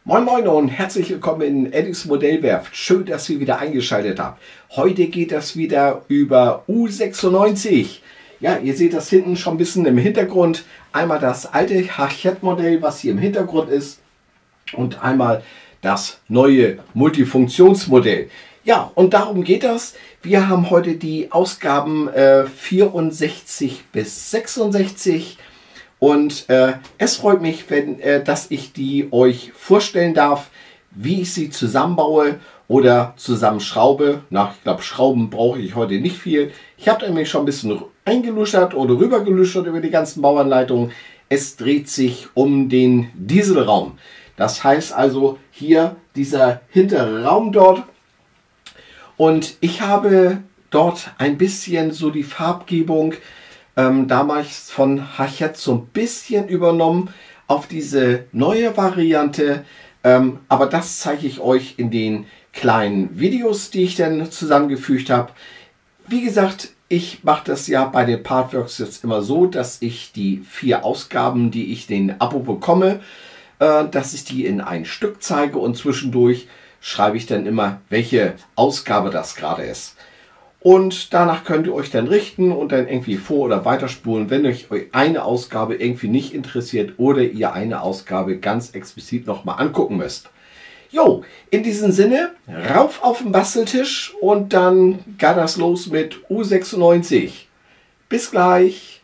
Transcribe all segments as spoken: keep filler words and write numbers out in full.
Moin Moin und herzlich willkommen in Eddys Modellwerft. Schön, dass ihr wieder eingeschaltet habt. Heute geht das wieder über U sechsundneunzig. Ja, ihr seht das hinten schon ein bisschen im Hintergrund. Einmal das alte Hachette-Modell, was hier im Hintergrund ist. Und einmal das neue Multifunktionsmodell. Ja, und darum geht das. Wir haben heute die Ausgaben äh, vierundsechzig bis sechsundsechzig. Und äh, es freut mich, wenn, äh, dass ich die euch vorstellen darf, wie ich sie zusammenbaue oder zusammenschraube. Na, ich glaube, Schrauben brauche ich heute nicht viel. Ich habe nämlich schon ein bisschen eingeluschert oder rübergeluschert über die ganzen Bauanleitungen. Es dreht sich um den Dieselraum. Das heißt also hier dieser hintere Raum dort. Und ich habe dort ein bisschen so die Farbgebung Ähm, damals von Hachette so ein bisschen übernommen auf diese neue Variante. Ähm, aber das zeige ich euch in den kleinen Videos, die ich dann zusammengefügt habe. Wie gesagt, ich mache das ja bei den Partworks jetzt immer so, dass ich die vier Ausgaben, die ich den Abo bekomme, äh, dass ich die in ein Stück zeige und zwischendurch schreibe ich dann immer, welche Ausgabe das gerade ist. Und danach könnt ihr euch dann richten und dann irgendwie vor- oder weiterspulen, wenn euch eine Ausgabe irgendwie nicht interessiert oder ihr eine Ausgabe ganz explizit nochmal angucken müsst. Jo, in diesem Sinne, rauf auf den Basteltisch und dann geht das los mit U sechsundneunzig. Bis gleich!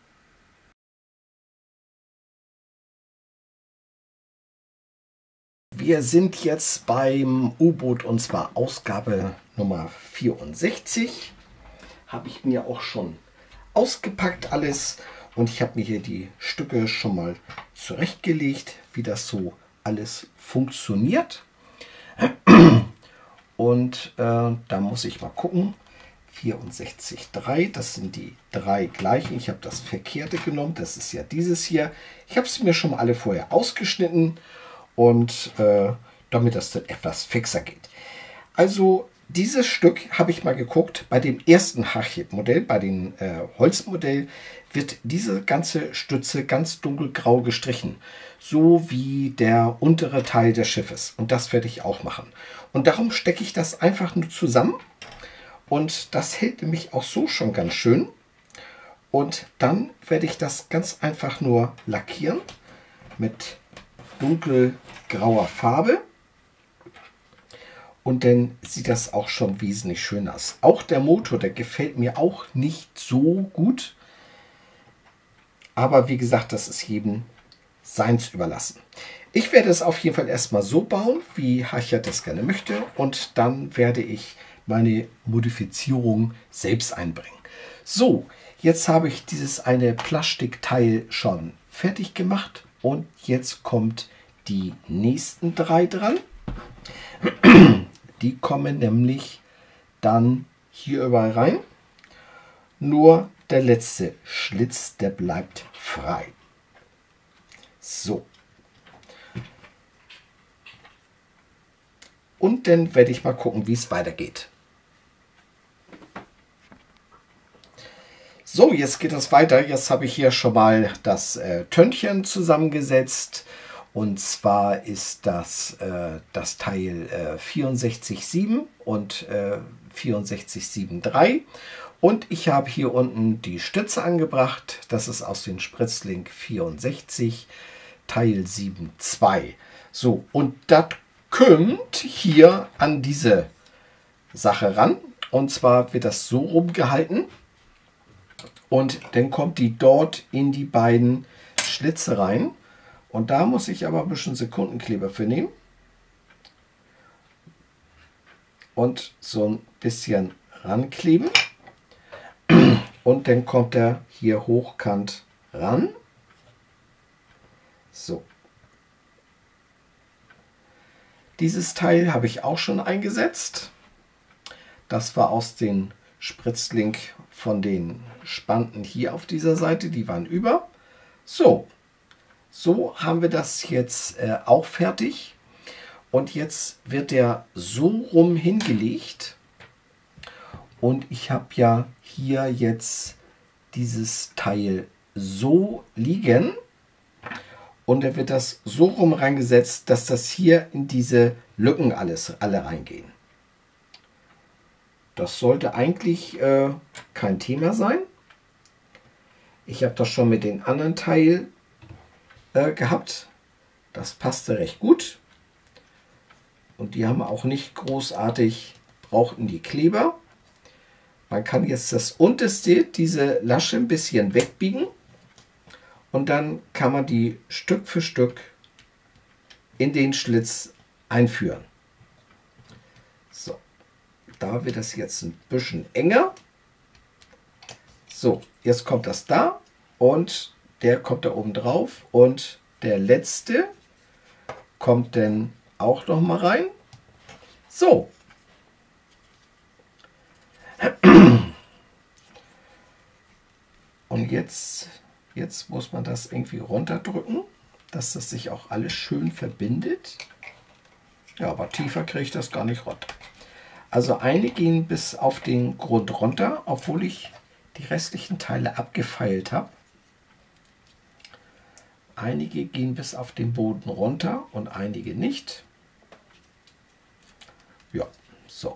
Wir sind jetzt beim U-Boot und zwar Ausgabe Nummer vierundsechzig. Habe ich mir auch schon ausgepackt alles und ich habe mir hier die Stücke schon mal zurechtgelegt, wie das so alles funktioniert. Und äh, da muss ich mal gucken. vierundsechzig Komma drei, das sind die drei gleichen. Ich habe das verkehrte genommen, das ist ja dieses hier. Ich habe sie mir schon mal alle vorher ausgeschnitten. Und äh, damit das dann etwas fixer geht. Also dieses Stück habe ich mal geguckt, bei dem ersten Hachette-Modell, bei dem äh, Holzmodell, wird diese ganze Stütze ganz dunkelgrau gestrichen. So wie der untere Teil des Schiffes. Und das werde ich auch machen. Und darum stecke ich das einfach nur zusammen. Und das hält nämlich auch so schon ganz schön. Und dann werde ich das ganz einfach nur lackieren mit dunkelgrauer Farbe und dann sieht das auch schon wesentlich schöner aus. Auch der Motor, der gefällt mir auch nicht so gut, aber wie gesagt, das ist jedem seins überlassen. Ich werde es auf jeden Fall erstmal so bauen, wie Hachette das gerne möchte, und dann werde ich meine Modifizierung selbst einbringen. So, jetzt habe ich dieses eine Plastikteil schon fertig gemacht. Und jetzt kommt die nächsten drei dran. Die kommen nämlich dann hier überall rein. Nur der letzte Schlitz, der bleibt frei. So. Und dann werde ich mal gucken, wie es weitergeht. So, jetzt geht es weiter. Jetzt habe ich hier schon mal das äh, Tönnchen zusammengesetzt. Und zwar ist das äh, das Teil äh, vierundsechzig Komma sieben und äh, vierundsechzig Komma sieben drei. Und ich habe hier unten die Stütze angebracht. Das ist aus dem Spritzlink vierundsechzig, Teil sieben Komma zwei. So, und das kommt hier an diese Sache ran. Und zwar wird das so rumgehalten. Und dann kommt die dort in die beiden Schlitze rein. Und da muss ich aber ein bisschen Sekundenkleber für nehmen. Und so ein bisschen rankleben. Und dann kommt er hier hochkant ran. So. Dieses Teil habe ich auch schon eingesetzt. Das war aus den Spritzlink von den Spanten hier auf dieser Seite, die waren über. So, so haben wir das jetzt äh, auch fertig. Und jetzt wird der so rum hingelegt. Und ich habe ja hier jetzt dieses Teil so liegen. Und dann wird das so rum reingesetzt, dass das hier in diese Lücken alles, alle reingehen. Das sollte eigentlich äh, kein Thema sein. Ich habe das schon mit den anderen Teil äh, gehabt. Das passte recht gut. Und die haben auch nicht großartig, brauchten die Kleber. Man kann jetzt das unterste, diese Lasche ein bisschen wegbiegen. Und dann kann man die Stück für Stück in den Schlitz einführen. So, da wird das jetzt ein bisschen enger. So, jetzt kommt das da und der kommt da oben drauf und der letzte kommt dann auch noch mal rein. So. Und jetzt, jetzt muss man das irgendwie runterdrücken, dass das sich auch alles schön verbindet. Ja, aber tiefer kriege ich das gar nicht runter. Also einige gehen bis auf den Grund runter, obwohl ich die restlichen Teile abgefeilt habe. Einige gehen bis auf den Boden runter und einige nicht. Ja, so.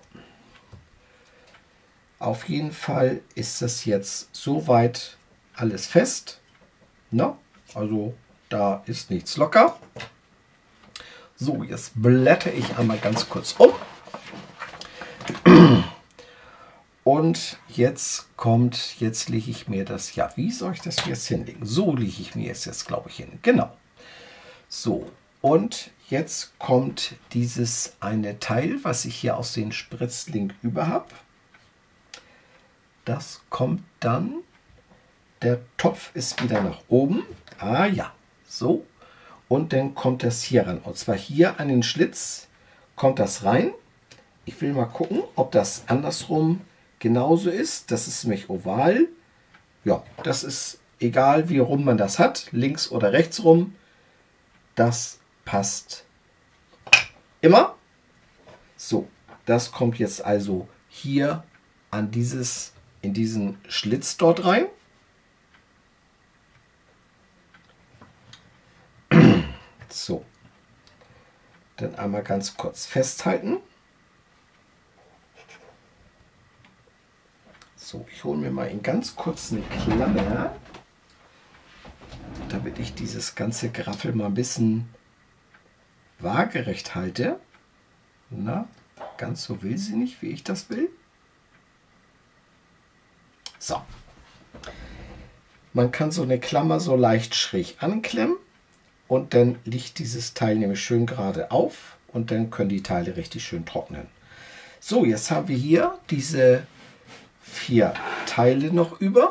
Auf jeden Fall ist das jetzt soweit alles fest. Na, also da ist nichts locker. So, jetzt blätter ich einmal ganz kurz um. Und jetzt kommt, jetzt lege ich mir das, ja, wie soll ich das jetzt hinlegen? So lege ich mir es jetzt, glaube ich, hin. Genau. So, und jetzt kommt dieses eine Teil, was ich hier aus den Spritzling über habe. Das kommt dann, der Topf ist wieder nach oben. Ah ja, so. Und dann kommt das hier ran. Und zwar hier an den Schlitz kommt das rein. Ich will mal gucken, ob das andersrum genauso ist. Das ist nämlich oval. Ja, das ist egal, wie rum man das hat. Links oder rechts rum. Das passt immer. So, das kommt jetzt also hier an dieses, in diesen Schlitz dort rein. So, dann einmal ganz kurz festhalten. So, ich hole mir mal in ganz kurz eine Klammer, damit ich dieses ganze Graffel mal ein bisschen waagerecht halte. Na, ganz so will sie nicht, wie ich das will. So. Man kann so eine Klammer so leicht schräg anklemmen. Und dann liegt dieses Teil nämlich schön gerade auf und dann können die Teile richtig schön trocknen. So, jetzt haben wir hier diese vier Teile noch über.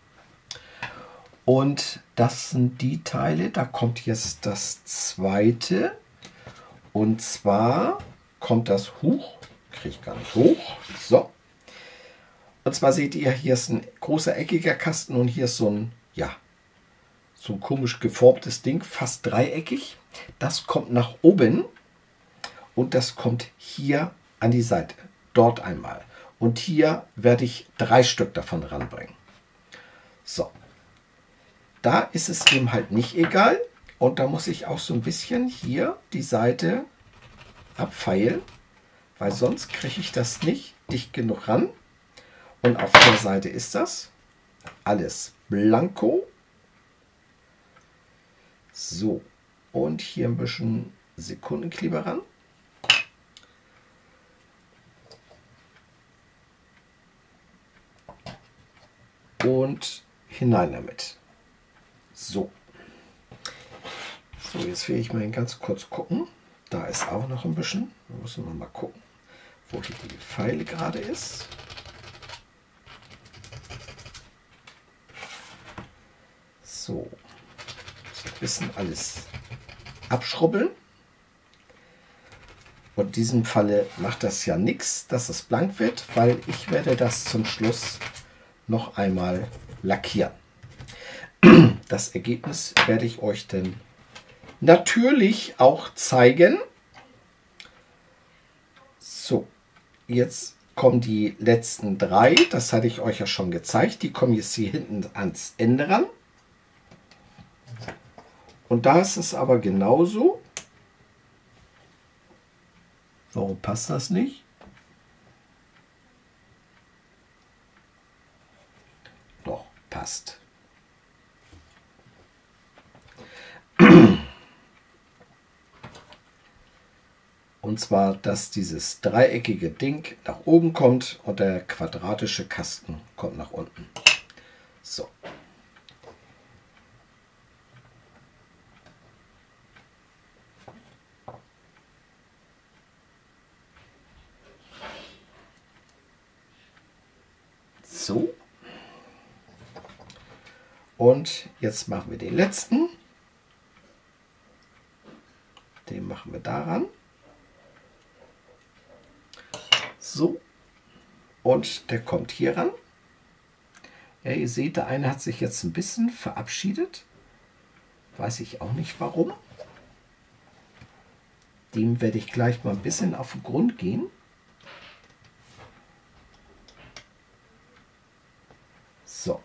Und das sind die Teile, da kommt jetzt das zweite. Und zwar kommt das hoch, kriege ich gar nicht hoch. So. Und zwar seht ihr, hier ist ein großer eckiger Kasten und hier ist so ein, ja, so ein komisch geformtes Ding, fast dreieckig. Das kommt nach oben und das kommt hier an die Seite. Dort einmal. Und hier werde ich drei Stück davon ranbringen. So. Da ist es eben halt nicht egal. Und da muss ich auch so ein bisschen hier die Seite abfeilen, weil sonst kriege ich das nicht dicht genug ran. Und auf der Seite ist das alles blanko. So, und hier ein bisschen Sekundenkleber ran. Und hinein damit. So. So, jetzt will ich mal ganz kurz gucken. Da ist auch noch ein bisschen. Da müssen wir mal gucken, wo hier die Pfeile gerade ist. So. Ein bisschen alles abschrubbeln. Und in diesem Falle macht das ja nichts, dass es blank wird, weil ich werde das zum Schluss noch einmal lackieren. Das Ergebnis werde ich euch dann natürlich auch zeigen. So, jetzt kommen die letzten drei. Das hatte ich euch ja schon gezeigt. Die kommen jetzt hier hinten ans Ende ran. Und da ist es aber genauso. Warum passt das nicht? Doch, passt. Und zwar, dass dieses dreieckige Ding nach oben kommt und der quadratische Kasten kommt nach unten. So. So. Und jetzt machen wir den letzten. Den machen wir daran. So. Und der kommt hier ran. Ja, ihr seht, der eine hat sich jetzt ein bisschen verabschiedet. Weiß ich auch nicht warum. Dem werde ich gleich mal ein bisschen auf den Grund gehen. So.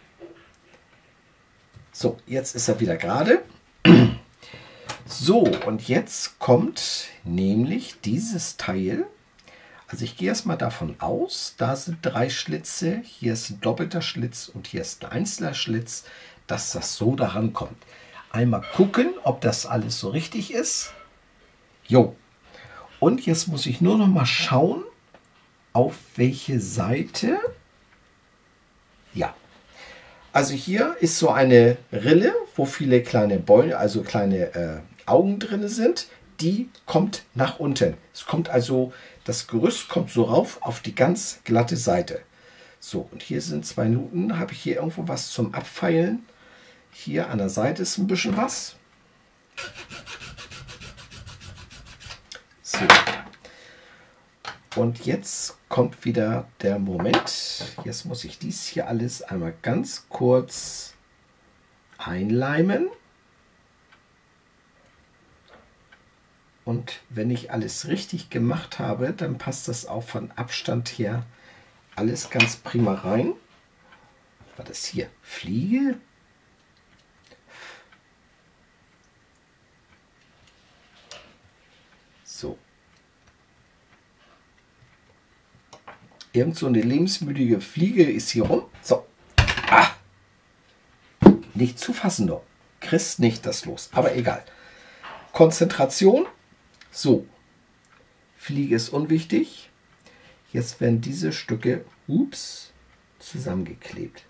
So, jetzt ist er wieder gerade. So, und jetzt kommt nämlich dieses Teil. Also ich gehe erstmal davon aus, da sind drei Schlitze, hier ist ein doppelter Schlitz und hier ist ein einzelner Schlitz, dass das so daran kommt. Einmal gucken, ob das alles so richtig ist. Jo. Und jetzt muss ich nur noch mal schauen, auf welche Seite. Ja. Also hier ist so eine Rille, wo viele kleine Bäume, also kleine äh, Augen drin sind. Die kommt nach unten. Es kommt also, das Gerüst kommt so rauf auf die ganz glatte Seite. So, und hier sind zwei Nuten. Habe ich hier irgendwo was zum Abfeilen? Hier an der Seite ist ein bisschen was. So. Und jetzt kommt wieder der Moment. Jetzt muss ich dies hier alles einmal ganz kurz einleimen. Und wenn ich alles richtig gemacht habe, dann passt das auch von Abstand her alles ganz prima rein. Was war das hier? Fliege? So. Irgend so eine lebensmüdige Fliege ist hier rum. So. Ah. Nicht zu fassen doch. Kriegst nicht das los. Aber egal. Konzentration. So. Fliege ist unwichtig. Jetzt werden diese Stücke, ups, zusammengeklebt.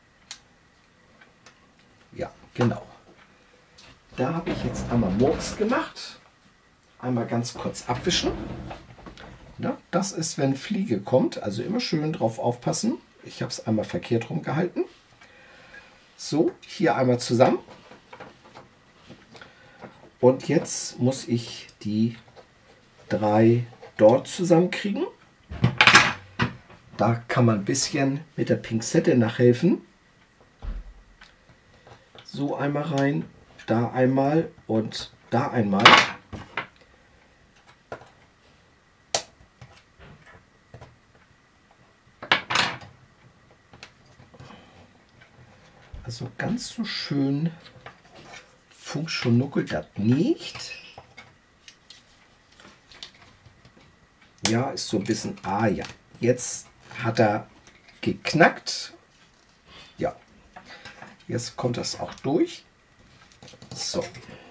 Ja, genau. Da habe ich jetzt einmal Murks gemacht. Einmal ganz kurz abwischen. Ja, das ist, wenn Fliege kommt. Also immer schön drauf aufpassen. Ich habe es einmal verkehrt rum gehalten. So, hier einmal zusammen. Und jetzt muss ich die drei dort zusammenkriegen. Da kann man ein bisschen mit der Pinzette nachhelfen. So einmal rein, da einmal und da einmal. Also ganz so schön funktioniert das nicht. Ja, ist so ein bisschen, ah ja, jetzt hat er geknackt. Ja, jetzt kommt das auch durch. So,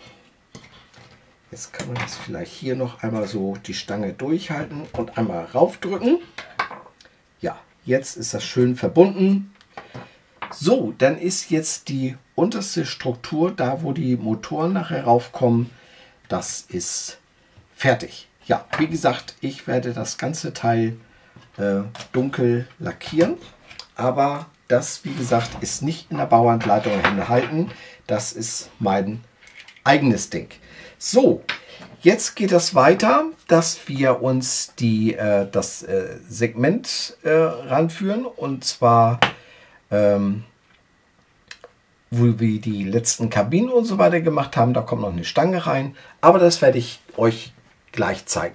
jetzt kann man das vielleicht hier noch einmal so die Stange durchhalten und einmal raufdrücken. Ja, jetzt ist das schön verbunden. So, dann ist jetzt die unterste Struktur, da wo die Motoren nachher raufkommen, das ist fertig. Ja, wie gesagt, ich werde das ganze Teil äh, dunkel lackieren, aber das, wie gesagt, ist nicht in der Bauanleitung enthalten. Das ist mein eigenes Ding. So, jetzt geht es weiter, dass wir uns die, äh, das äh, Segment äh, ranführen, und zwar ähm, wo wir die letzten Kabinen und so weiter gemacht haben. Da kommt noch eine Stange rein, aber das werde ich euch gleich zeigen.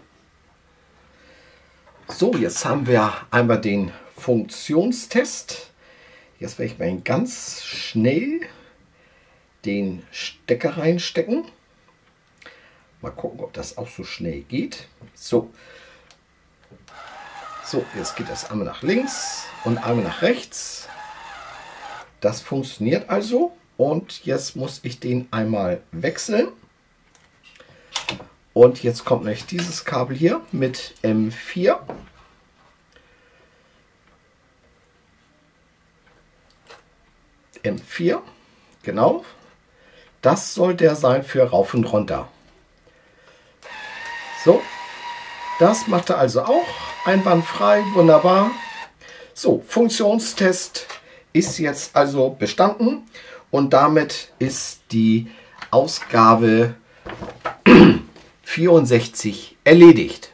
So, jetzt haben wir einmal den Funktionstest. Jetzt werde ich mal ganz schnell den Stecker reinstecken. Mal gucken, ob das auch so schnell geht. So. So, jetzt geht das einmal nach links und einmal nach rechts. Das funktioniert also. Und jetzt muss ich den einmal wechseln. Und jetzt kommt nämlich dieses Kabel hier mit M vier. M vier, genau. Das soll der sein für rauf und runter. So, das macht er also auch einwandfrei, wunderbar. So, Funktionstest ist jetzt also bestanden und damit ist die Ausgabe vierundsechzig erledigt.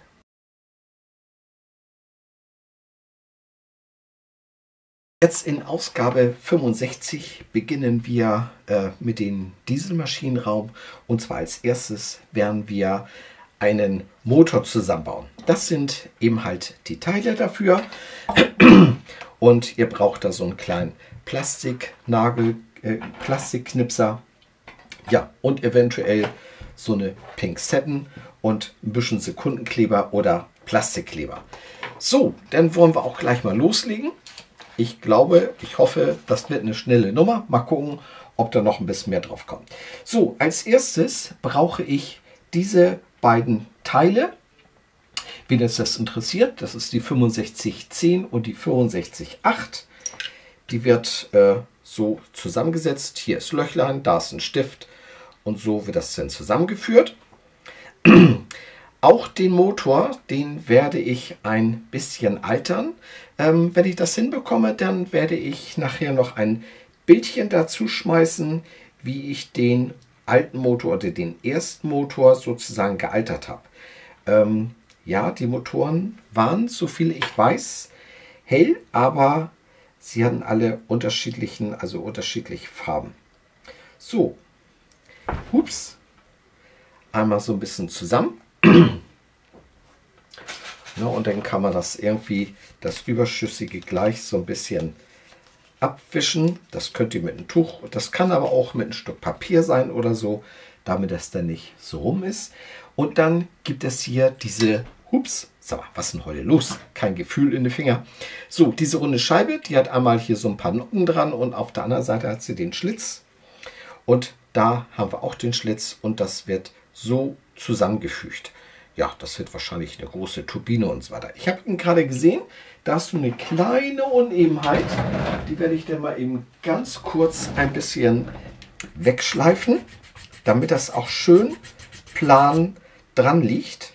Jetzt in Ausgabe fünfundsechzig beginnen wir äh, mit dem Dieselmaschinenraum, und zwar als erstes werden wir einen Motor zusammenbauen. Das sind eben halt die Teile dafür und ihr braucht da so einen kleinen Plastiknagel, äh, Plastikknipser, ja, und eventuell so eine Pinzetten und ein bisschen Sekundenkleber oder Plastikkleber. So, dann wollen wir auch gleich mal loslegen. Ich glaube, ich hoffe, das wird eine schnelle Nummer. Mal gucken, ob da noch ein bisschen mehr drauf kommt. So, als erstes brauche ich diese beiden Teile. Wen es das interessiert, das ist die fünfundsechzig zehn und die fünfundsechzig acht. Die wird äh, so zusammengesetzt. Hier ist Löchlein, da ist ein Stift und so wird das dann zusammengeführt. Auch den Motor, den werde ich ein bisschen altern. Ähm, wenn ich das hinbekomme, dann werde ich nachher noch ein Bildchen dazu schmeißen, wie ich den alten Motor oder den ersten Motor sozusagen gealtert habe. Ähm, ja, die Motoren waren, so viel ich weiß, hell, aber sie hatten alle unterschiedlichen, also unterschiedliche Farben. So, hups, einmal so ein bisschen zusammen. Ja, und dann kann man das irgendwie, das Überschüssige gleich so ein bisschen abwischen. Das könnt ihr mit einem Tuch, das kann aber auch mit einem Stück Papier sein oder so, damit das dann nicht so rum ist. Und dann gibt es hier diese, hups, sag mal, was ist denn heute los? Kein Gefühl in den Finger. So, diese runde Scheibe, die hat einmal hier so ein paar Noppen dran und auf der anderen Seite hat sie den Schlitz. Und da haben wir auch den Schlitz und das wird so zusammengefügt. Ja, das wird wahrscheinlich eine große Turbine und so weiter. Ich habe ihn gerade gesehen, da hast du eine kleine Unebenheit. Die werde ich dann mal eben ganz kurz ein bisschen wegschleifen, damit das auch schön plan dran liegt.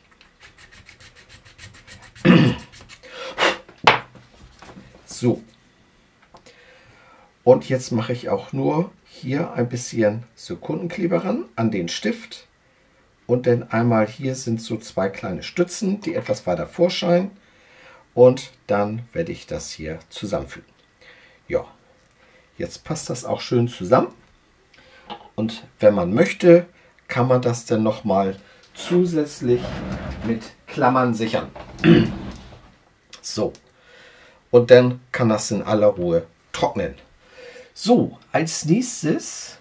So. Und jetzt mache ich auch nur hier ein bisschen Sekundenkleber ran an den Stift. Und dann einmal hier sind so zwei kleine Stützen, die etwas weiter vorscheinen. Und dann werde ich das hier zusammenfügen. Ja, jetzt passt das auch schön zusammen. Und wenn man möchte, kann man das dann nochmal zusätzlich mit Klammern sichern. So, und dann kann das in aller Ruhe trocknen. So, als nächstes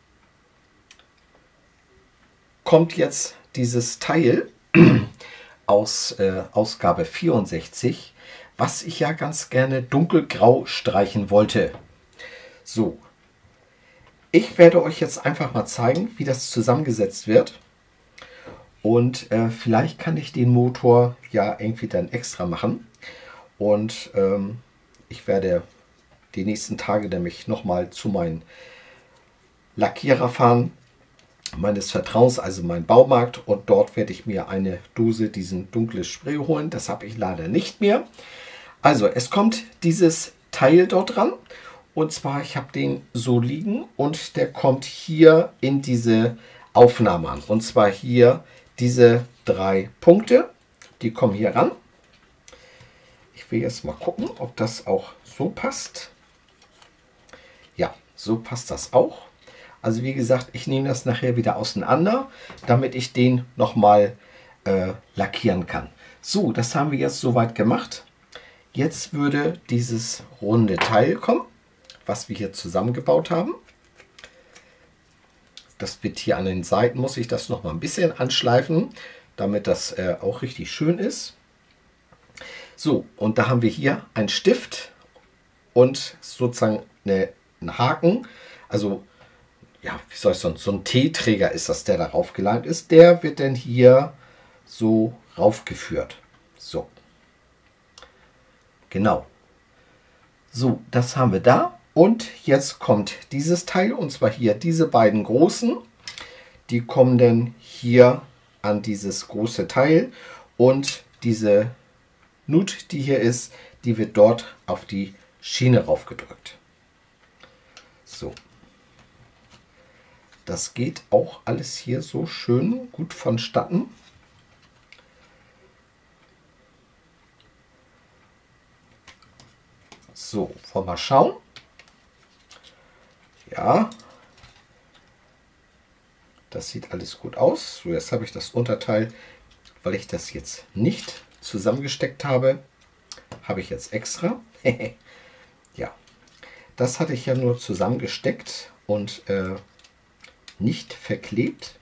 kommt jetzt dieses Teil aus äh, Ausgabe vierundsechzig, was ich ja ganz gerne dunkelgrau streichen wollte. So, ich werde euch jetzt einfach mal zeigen, wie das zusammengesetzt wird. Und äh, vielleicht kann ich den Motor ja irgendwie dann extra machen. Und ähm, ich werde die nächsten Tage nämlich nochmal zu meinem Lackierer fahren, meines Vertrauens, also mein Baumarkt, und dort werde ich mir eine Dose diesen dunkles Spray holen. Das habe ich leider nicht mehr. Also es kommt dieses Teil dort dran, und zwar ich habe den so liegen und der kommt hier in diese Aufnahme an, und zwar hier diese drei Punkte, die kommen hier ran. Ich will jetzt mal gucken, ob das auch so passt. Ja, so passt das auch. Also wie gesagt, ich nehme das nachher wieder auseinander, damit ich den nochmal äh, lackieren kann. So, das haben wir jetzt soweit gemacht. Jetzt würde dieses runde Teil kommen, was wir hier zusammengebaut haben. Das wird hier an den Seiten, muss ich das noch mal ein bisschen anschleifen, damit das äh, auch richtig schön ist. So, und da haben wir hier einen Stift und sozusagen eine, einen Haken. Also, ja, wie soll ich sagen, so ein T-Träger ist das, der darauf geleimt ist. Der wird dann hier so raufgeführt. So. Genau. So, das haben wir da. Und jetzt kommt dieses Teil, und zwar hier diese beiden großen. Die kommen dann hier an dieses große Teil. Und diese Nut, die hier ist, die wird dort auf die Schiene raufgedrückt. So. Das geht auch alles hier so schön gut vonstatten. So, wollen wir mal schauen. Ja, das sieht alles gut aus. So, jetzt habe ich das Unterteil, weil ich das jetzt nicht zusammengesteckt habe, habe ich jetzt extra. Ja, das hatte ich ja nur zusammengesteckt und äh, nicht verklebt.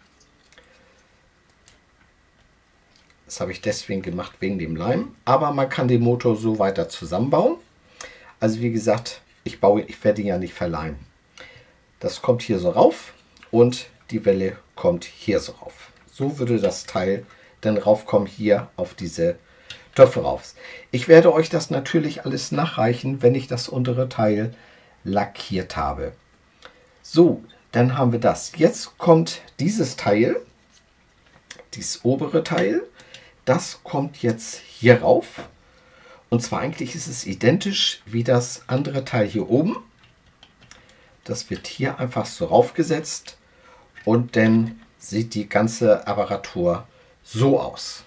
Das habe ich deswegen gemacht, wegen dem Leim. Aber man kann den Motor so weiter zusammenbauen. Also wie gesagt, ich baue, ich werde ihn ja nicht verleimen. Das kommt hier so rauf und die Welle kommt hier so rauf. So würde das Teil dann raufkommen hier auf diese Töpfe rauf. Ich werde euch das natürlich alles nachreichen, wenn ich das untere Teil lackiert habe. So, dann haben wir das. Jetzt kommt dieses Teil, dieses obere Teil. Das kommt jetzt hier rauf. Und zwar eigentlich ist es identisch wie das andere Teil hier oben. Das wird hier einfach so raufgesetzt und dann sieht die ganze Apparatur so aus.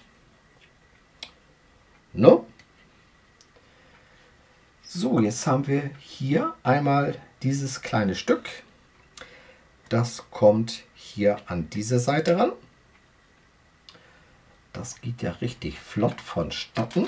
No? So, jetzt haben wir hier einmal dieses kleine Stück. Das kommt hier an diese Seite ran. Das geht ja richtig flott vonstatten.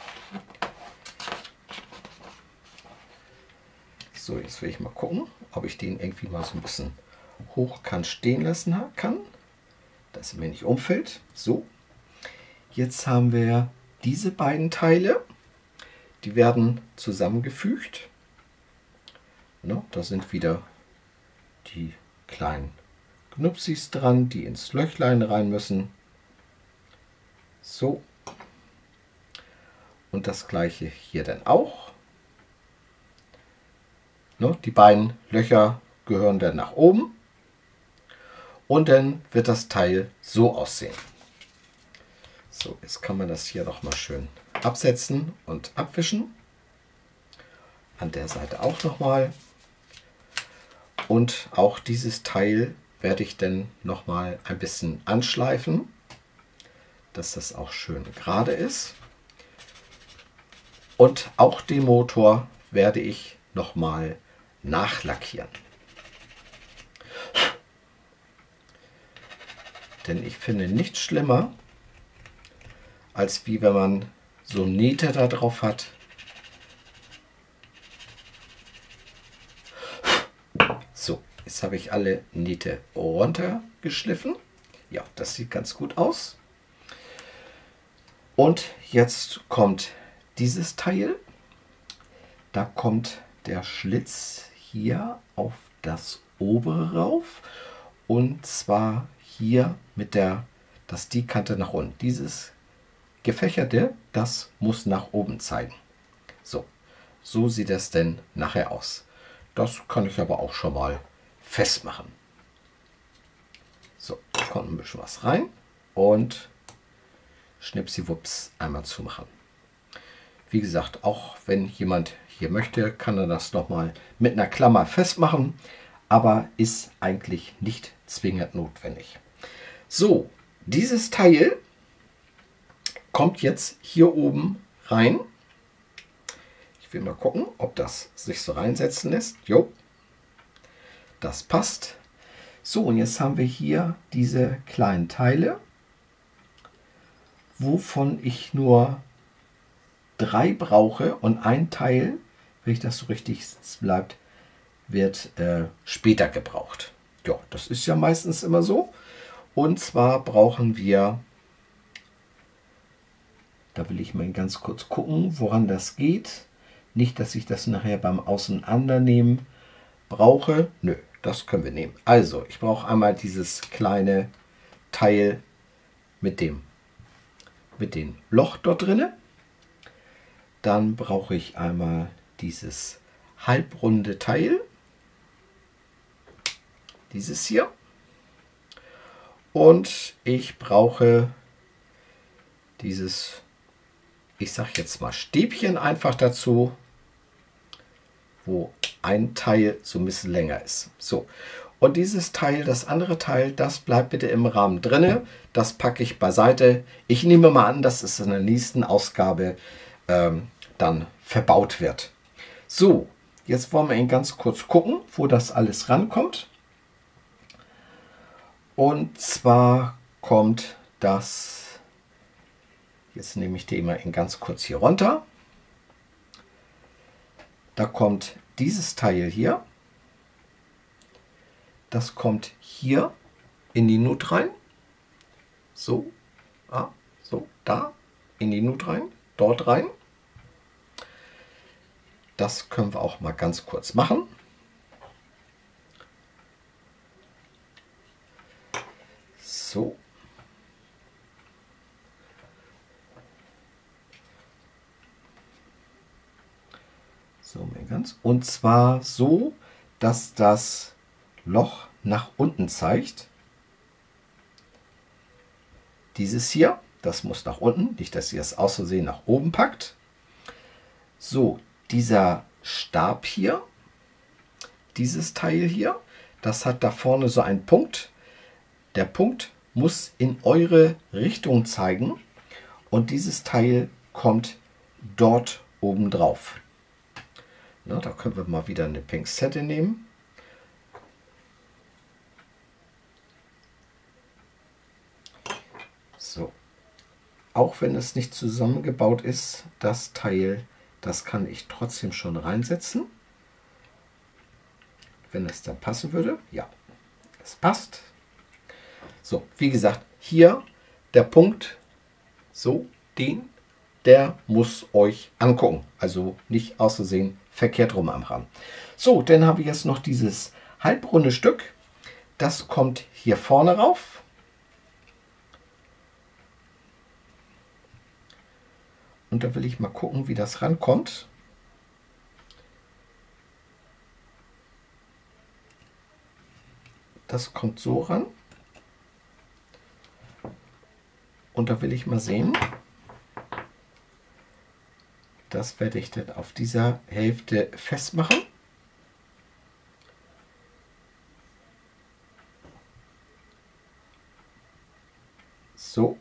So, jetzt will ich mal gucken, ob ich den irgendwie mal so ein bisschen hochkant stehen lassen kann, dass er mir nicht umfällt. So, jetzt haben wir diese beiden Teile, die werden zusammengefügt. No, da sind wieder die kleinen Knupsis dran, die ins Löchlein rein müssen. So, und das gleiche hier dann auch. Die beiden Löcher gehören dann nach oben und dann wird das Teil so aussehen. So, jetzt kann man das hier noch mal schön absetzen und abwischen. An der Seite auch noch mal. Und auch dieses Teil werde ich dann noch mal ein bisschen anschleifen, dass das auch schön gerade ist. Und auch den Motor werde ich noch mal nachlackieren. Denn ich finde nichts schlimmer, als wie wenn man so Nähte da drauf hat. So, jetzt habe ich alle Nähte runtergeschliffen. Ja, das sieht ganz gut aus. Und jetzt kommt dieses Teil. Da kommt der Schlitz hier auf das obere rauf und zwar hier mit der, dass die Kante nach unten. Dieses gefächerte, das muss nach oben zeigen. So, so sieht es denn nachher aus. Das kann ich aber auch schon mal festmachen. So, da kommt ein bisschen was rein und schnipsiwups einmal zumachen. Wie gesagt, auch wenn jemand hier möchte, kann er das nochmal mit einer Klammer festmachen, aber ist eigentlich nicht zwingend notwendig. So, dieses Teil kommt jetzt hier oben rein. Ich will mal gucken, ob das sich so reinsetzen lässt. Jo, das passt. So, und jetzt haben wir hier diese kleinen Teile, wovon ich nur drei brauche und ein Teil, wenn ich das so richtig bleibt, wird äh, später gebraucht. Ja, das ist ja meistens immer so. Und zwar brauchen wir, da will ich mal ganz kurz gucken, woran das geht. Nicht, dass ich das nachher beim Auseinandernehmen brauche. Nö, das können wir nehmen. Also, ich brauche einmal dieses kleine Teil mit dem, mit dem Loch dort drinne. Dann brauche ich einmal dieses halbrunde Teil. Dieses hier. Und ich brauche dieses, ich sage jetzt mal Stäbchen einfach dazu, wo ein Teil so ein bisschen länger ist. So, und dieses Teil, das andere Teil, das bleibt bitte im Rahmen drinne. Das packe ich beiseite. Ich nehme mal an, dass es in der nächsten Ausgabe ähm, dann verbaut wird. So, jetzt wollen wir ihn ganz kurz gucken, wo das alles rankommt. Und zwar kommt das, jetzt nehme ich den mal ganz kurz hier runter. Da kommt dieses Teil hier. Das kommt hier in die Nut rein. So, ah, so, da in die Nut rein, dort rein. Das können wir auch mal ganz kurz machen. So. So, mal ganz. Und zwar so, dass das Loch nach unten zeigt. Dieses hier, das muss nach unten, nicht, dass ihr es aus Versehen nach oben packt. So, dieser Stab hier, dieses Teil hier, das hat da vorne so einen Punkt. Der Punkt muss in eure Richtung zeigen und dieses Teil kommt dort oben drauf. Na, da können wir mal wieder eine Pinzette nehmen. So, auch wenn es nicht zusammengebaut ist, das Teil, das kann ich trotzdem schon reinsetzen. Wenn es dann passen würde. Ja, es passt. So, wie gesagt, hier der Punkt, so, den, der muss euch angucken. Also nicht aus Versehen verkehrt rum am Rahmen. So, dann habe ich jetzt noch dieses halbrunde Stück. Das kommt hier vorne rauf. Und da will ich mal gucken, wie das rankommt. Das kommt so ran. Und da will ich mal sehen. Das werde ich dann auf dieser Hälfte festmachen. So.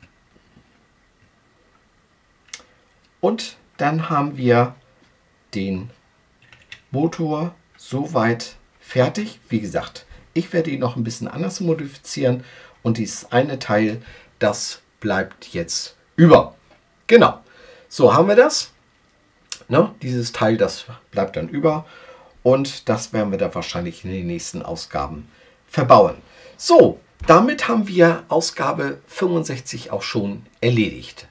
Und dann haben wir den Motor soweit fertig. Wie gesagt, ich werde ihn noch ein bisschen anders modifizieren und dieses eine Teil, das bleibt jetzt über. Genau. So haben wir das. Ne? Dieses Teil, das bleibt dann über und das werden wir dann wahrscheinlich in den nächsten Ausgaben verbauen. So, damit haben wir Ausgabe fünfundsechzig auch schon erledigt.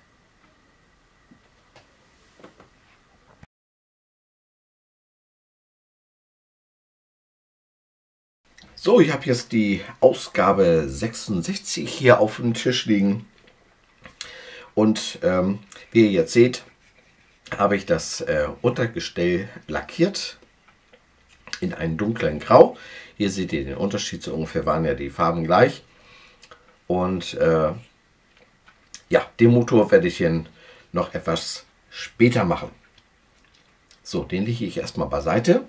So, ich habe jetzt die Ausgabe sechsundsechzig hier auf dem Tisch liegen. Und ähm, wie ihr jetzt seht, habe ich das äh, Untergestell lackiert in einen dunklen Grau. Hier seht ihr den Unterschied, so ungefähr waren ja die Farben gleich. Und äh, ja, den Motor werde ich hier noch etwas später machen. So, den lege ich erstmal beiseite.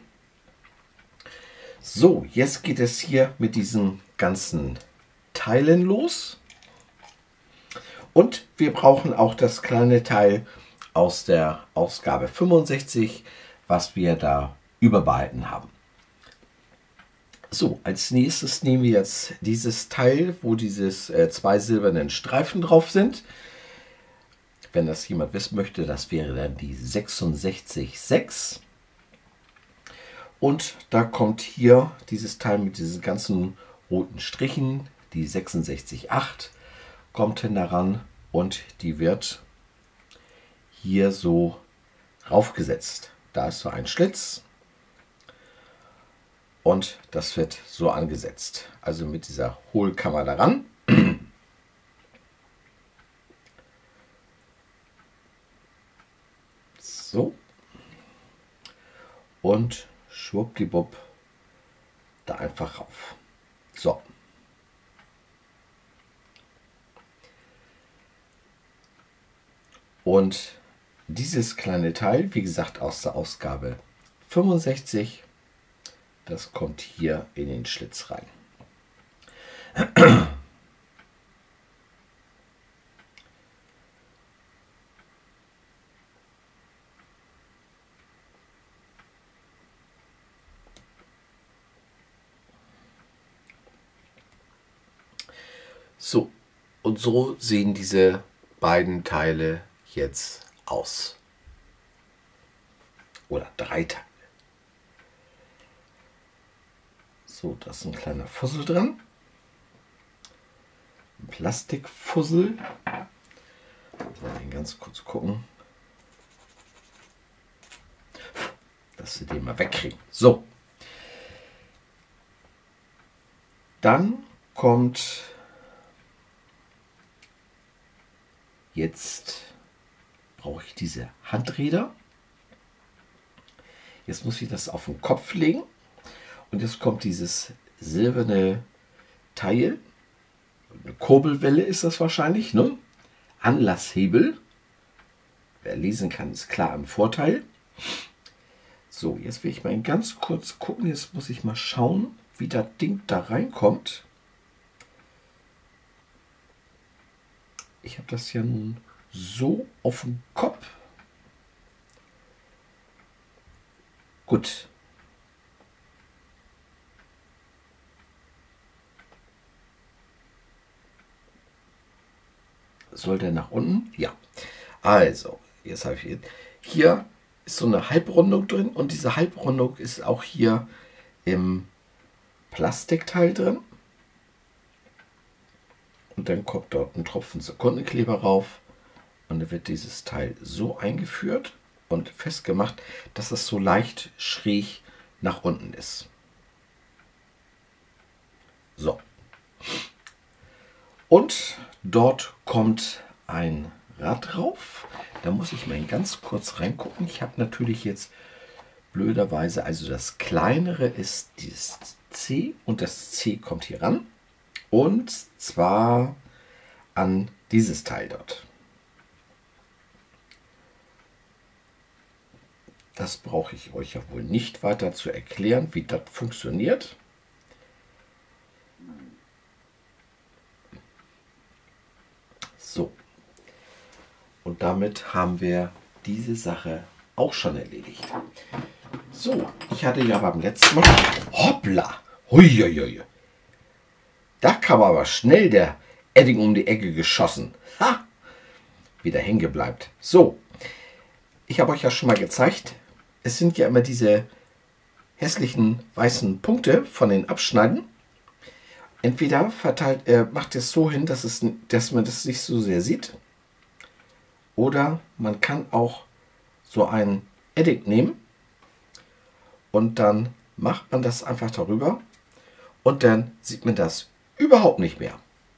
So, jetzt geht es hier mit diesen ganzen Teilen los. Und wir brauchen auch das kleine Teil aus der Ausgabe fünfundsechzig, was wir da überbehalten haben. So, als nächstes nehmen wir jetzt dieses Teil, wo dieses äh, zwei silbernen Streifen drauf sind. Wenn das jemand wissen möchte, das wäre dann die sechsundsechzig Komma sechs. Und da kommt hier dieses Teil mit diesen ganzen roten Strichen, die sechsundsechzig Komma acht, kommt hin daran und die wird hier so raufgesetzt. Da ist so ein Schlitz und das wird so angesetzt. Also mit dieser Hohlkammer daran. So. Und schwuppdiwupp da einfach rauf. So. Und dieses kleine Teil, wie gesagt, aus der Ausgabe fünfundsechzig, das kommt hier in den Schlitz rein. So, und so sehen diese beiden Teile jetzt aus. Oder drei Teile. So, da ist ein kleiner Fussel dran. Ein Plastikfussel. Mal ganz kurz gucken, dass sie den mal wegkriegen. So. Dann kommt jetzt, brauche ich diese Handräder. Jetzt muss ich das auf den Kopf legen. Und jetzt kommt dieses silberne Teil. Eine Kurbelwelle ist das wahrscheinlich, ne? Anlasshebel. Wer lesen kann, ist klar im Vorteil. So, jetzt will ich mal ganz kurz gucken. Jetzt muss ich mal schauen, wie das Ding da reinkommt. Ich habe das ja nun so auf dem Kopf. Gut. Soll der nach unten? Ja. Also, jetzt habe ich hier, hier ist so eine Halbrundung drin und diese Halbrundung ist auch hier im Plastikteil drin. Und dann kommt dort ein Tropfen Sekundenkleber rauf und dann wird dieses Teil so eingeführt und festgemacht, dass es so leicht schräg nach unten ist. So. Und dort kommt ein Rad drauf. Da muss ich mal ganz kurz reingucken. Ich habe natürlich jetzt blöderweise, also das kleinere ist dieses C und das C kommt hier ran. Und zwar an dieses Teil dort. Das brauche ich euch ja wohl nicht weiter zu erklären, wie das funktioniert. So. Und damit haben wir diese Sache auch schon erledigt. So, ich hatte ja beim letzten Mal... Hoppla! Huiuiui. Da kam aber schnell der Edding um die Ecke geschossen. Ha! Wieder hängen gebleibt. So, ich habe euch ja schon mal gezeigt, es sind ja immer diese hässlichen weißen Punkte von den Abschneiden. Entweder verteilt, äh, macht es so hin, dass, es, dass man das nicht so sehr sieht. Oder man kann auch so ein Edding nehmen und dann macht man das einfach darüber und dann sieht man das überhaupt nicht mehr.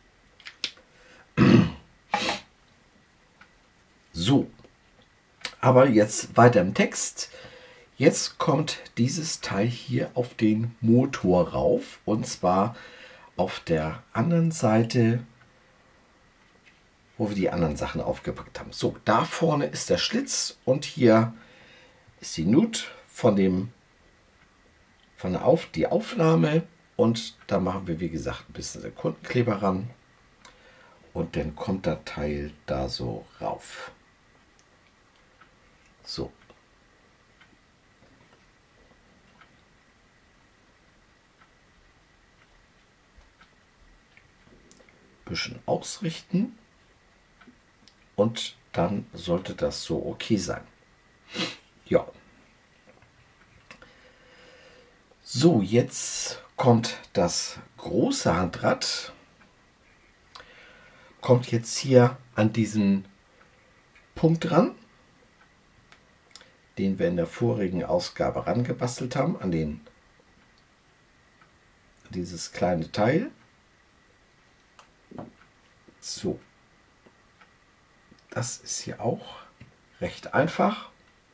So, aber jetzt weiter im Text. Jetzt kommt dieses Teil hier auf den Motor rauf und zwar auf der anderen Seite, wo wir die anderen Sachen aufgepackt haben. So, da vorne ist der Schlitz und hier ist die Nut von dem von der Auf, die Aufnahme und da machen wir wie gesagt ein bisschen Sekundenkleber ran und dann kommt das Teil da so rauf. So. Bisschen ausrichten und dann sollte das so okay sein. Ja. So, jetzt kommt das große Handrad. Kommt jetzt hier an diesen Punkt dran, den wir in der vorigen Ausgabe rangebastelt haben, an den, dieses kleine Teil. So, das ist hier auch recht einfach.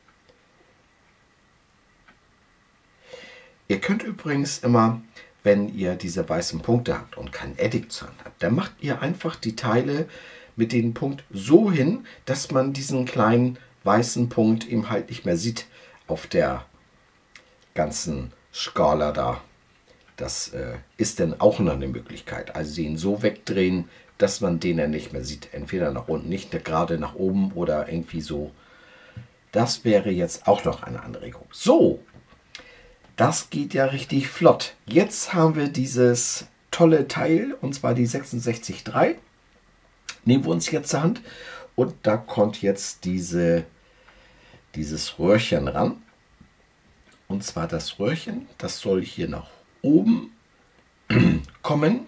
Ihr könnt übrigens immer, wenn ihr diese weißen Punkte habt und kein Eddington habt, dann macht ihr einfach die Teile mit dem Punkt so hin, dass man diesen kleinen weißen Punkt eben halt nicht mehr sieht auf der ganzen Skala da. Das äh, ist dann auch noch eine Möglichkeit. Also den so wegdrehen, dass man den dann nicht mehr sieht. Entweder nach unten, nicht gerade nach oben oder irgendwie so. Das wäre jetzt auch noch eine Anregung. So, das geht ja richtig flott. Jetzt haben wir dieses tolle Teil, und zwar die sechsundsechzig drei. Nehmen wir uns jetzt zur Hand und da kommt jetzt diese, dieses Röhrchen ran. Und zwar das Röhrchen, das soll hier nach oben kommen.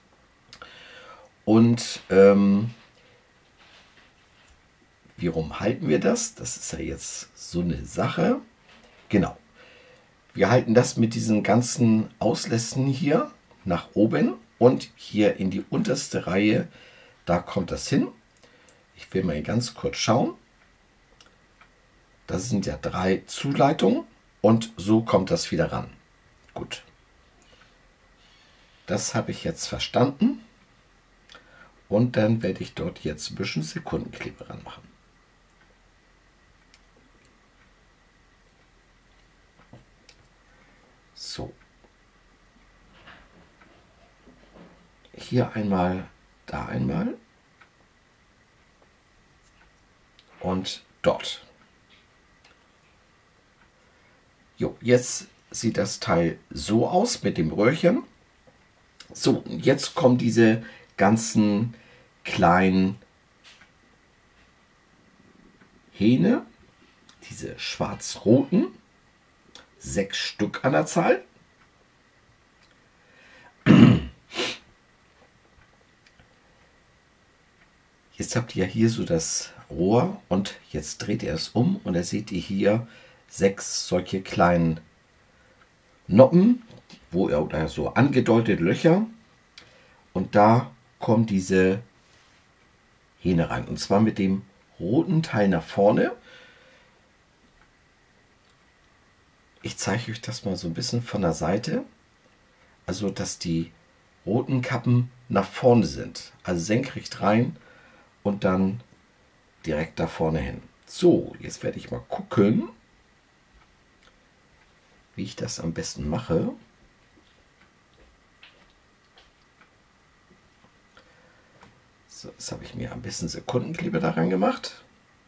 Und ähm, wie rum halten wir das? Das ist ja jetzt so eine Sache. Genau. Wir halten das mit diesen ganzen Auslässen hier nach oben und hier in die unterste Reihe. Da kommt das hin. Ich will mal ganz kurz schauen. Das sind ja drei Zuleitungen und so kommt das wieder ran. Gut. Das habe ich jetzt verstanden. Und dann werde ich dort jetzt ein bisschen Sekundenkleber ranmachen. So. Hier einmal, da einmal. Und dort. Jo, jetzt sieht das Teil so aus mit dem Röhrchen. So, jetzt kommen diese ganzen kleinen Hähne, diese schwarz-roten, sechs Stück an der Zahl. Jetzt habt ihr hier so das Rohr und jetzt dreht ihr es um und da seht ihr hier sechs solche kleinen Noppen, wo ihr oder so angedeutete Löcher, und da kommen diese Hähne rein und zwar mit dem roten Teil nach vorne. Ich zeige euch das mal so ein bisschen von der Seite, also dass die roten Kappen nach vorne sind, also senkrecht rein und dann direkt da vorne hin. So, jetzt werde ich mal gucken, wie ich das am besten mache. So, jetzt habe ich mir ein bisschen Sekundenkleber daran gemacht.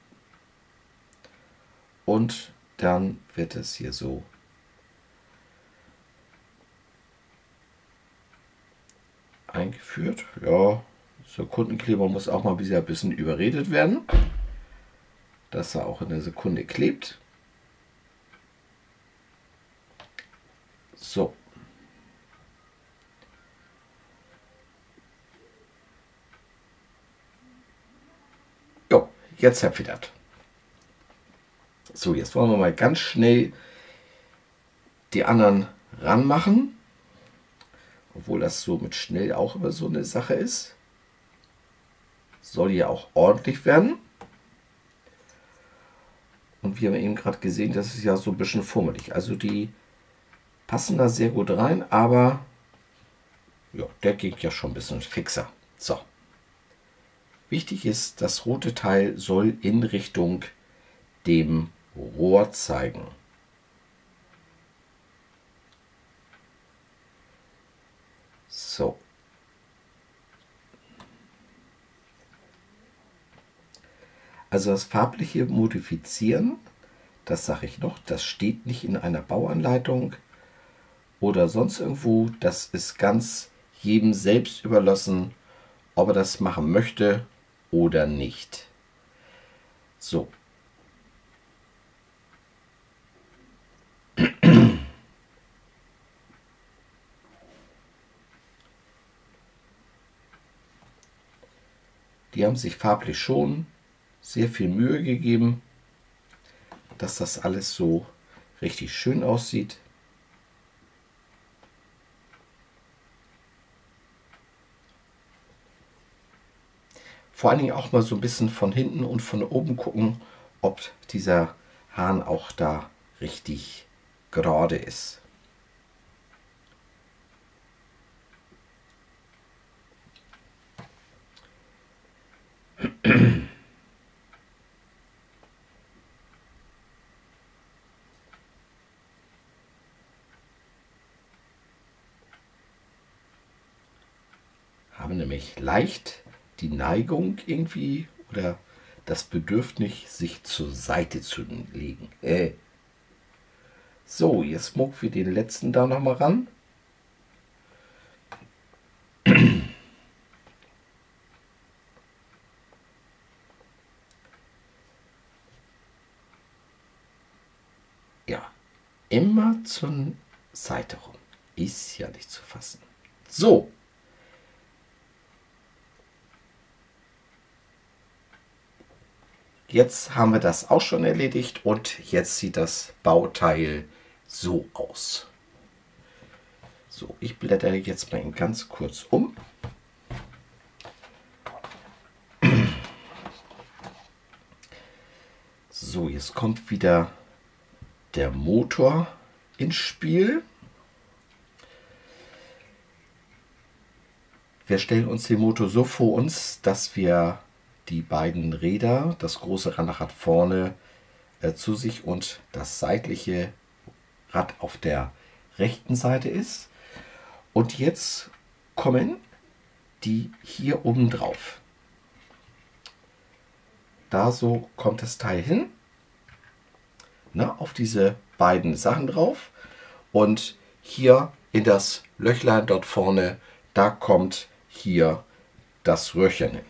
Und dann wird es hier so eingeführt. Ja, Sekundenkleber muss auch mal ein bisschen, ein bisschen überredet werden, dass er auch in der Sekunde klebt. So. Jo, jetzt habt ihr das. So, jetzt wollen wir mal ganz schnell die anderen ranmachen. Obwohl das so mit schnell auch immer so eine Sache ist. Soll ja auch ordentlich werden. Und wir haben eben gerade gesehen, das ist ja so ein bisschen fummelig. Also die passen da sehr gut rein, aber ja, der geht ja schon ein bisschen fixer. So. Wichtig ist, das rote Teil soll in Richtung dem Rohr zeigen. So. Also das farbliche Modifizieren, das sage ich noch, das steht nicht in einer Bauanleitung oder sonst irgendwo. Das ist ganz jedem selbst überlassen, ob er das machen möchte oder nicht. So. Die haben sich farblich schon sehr viel Mühe gegeben, dass das alles so richtig schön aussieht. Vor allen Dingen auch mal so ein bisschen von hinten und von oben gucken, ob dieser Hahn auch da richtig gerade ist. Haben nämlich leicht die Neigung irgendwie oder das Bedürfnis, sich zur Seite zu legen. Äh. So, jetzt mucken wir den letzten da noch mal ran. Ja, immer zur Seite rum. Ist ja nicht zu fassen. So. Jetzt haben wir das auch schon erledigt und jetzt sieht das Bauteil so aus. So, ich blätter jetzt mal ganz kurz um. So, jetzt kommt wieder der Motor ins Spiel. Wir stellen uns den Motor so vor uns, dass wir die beiden Räder, das große Rad vorne äh, zu sich und das seitliche Rad auf der rechten Seite ist. Und jetzt kommen die hier oben drauf. Da so kommt das Teil hin, na, auf diese beiden Sachen drauf. Und hier in das Löchlein dort vorne, da kommt hier das Röhrchen hin.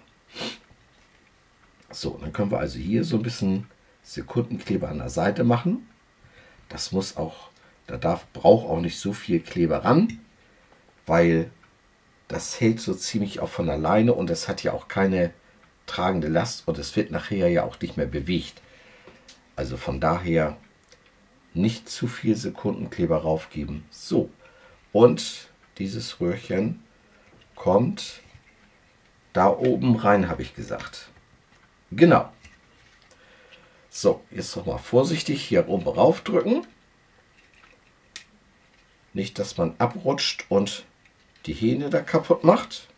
So, dann können wir also hier so ein bisschen Sekundenkleber an der Seite machen. Das muss auch, da darf, braucht auch nicht so viel Kleber ran, weil das hält so ziemlich auch von alleine und es hat ja auch keine tragende Last und es wird nachher ja auch nicht mehr bewegt. Also von daher nicht zu viel Sekundenkleber raufgeben. So, und dieses Röhrchen kommt da oben rein, habe ich gesagt. Genau. So, jetzt noch mal vorsichtig hier oben raufdrücken. Nicht, dass man abrutscht und die Hähne da kaputt macht.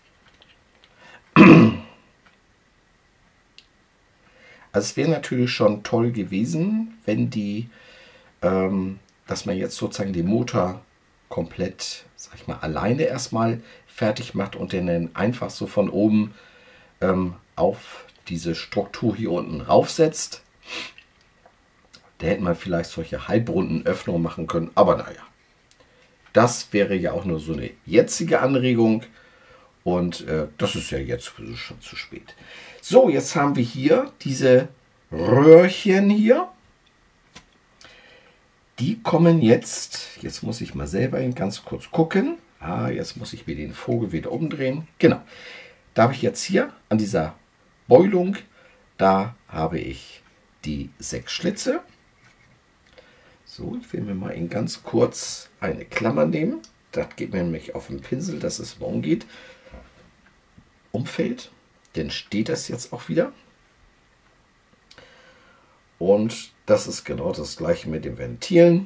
Also es wäre natürlich schon toll gewesen, wenn die, ähm, dass man jetzt sozusagen den Motor komplett, sag ich mal, alleine erstmal fertig macht und den dann einfach so von oben ähm, auf diese Struktur hier unten raufsetzt. Da hätte man vielleicht solche halbrunden Öffnungen machen können, aber naja. Das wäre ja auch nur so eine jetzige Anregung und äh, das ist ja jetzt schon zu spät. So, jetzt haben wir hier diese Röhrchen hier. Die kommen jetzt, jetzt muss ich mal selber ganz kurz gucken. Ah, jetzt muss ich mir den Vogel wieder umdrehen. Genau, da habe ich jetzt hier an dieser Beulung, da habe ich die sechs Schlitze. So, ich will mir mal in ganz kurz eine Klammer nehmen. Das geht mir nämlich auf den Pinsel, dass es morgen geht. Umfällt. Dann steht das jetzt auch wieder. Und das ist genau das gleiche mit den Ventilen.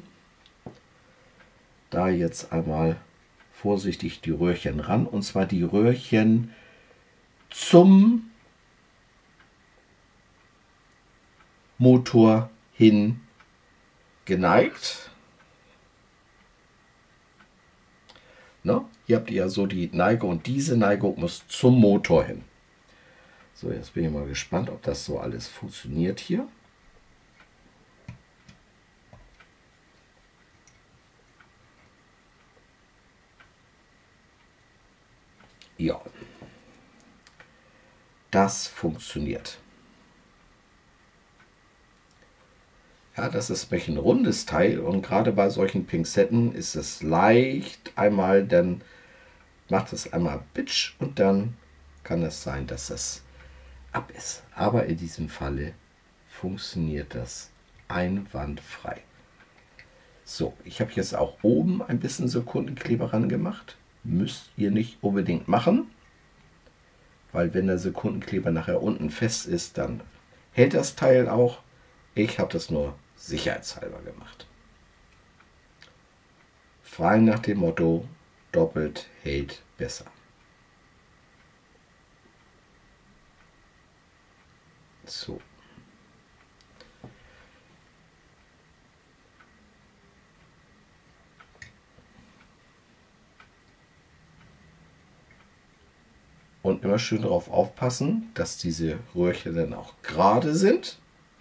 Da jetzt einmal vorsichtig die Röhrchen ran. Und zwar die Röhrchen zum Motor hin geneigt. Ne? Hier habt ihr ja so die Neigung und diese Neigung muss zum Motor hin. So, jetzt bin ich mal gespannt, ob das so alles funktioniert hier. Ja, das funktioniert. Ja, das ist ein rundes Teil und gerade bei solchen Pinzetten ist es leicht einmal, dann macht es einmal Bitsch und dann kann es sein, dass es ab ist. Aber in diesem Falle funktioniert das einwandfrei. So, ich habe jetzt auch oben ein bisschen Sekundenkleber ran gemacht. Müsst ihr nicht unbedingt machen, weil wenn der Sekundenkleber nachher unten fest ist, dann hält das Teil auch. Ich habe das nur sicherheitshalber gemacht. Frei nach dem Motto, doppelt hält besser. So. Und immer schön darauf aufpassen, dass diese Röhrchen dann auch gerade sind.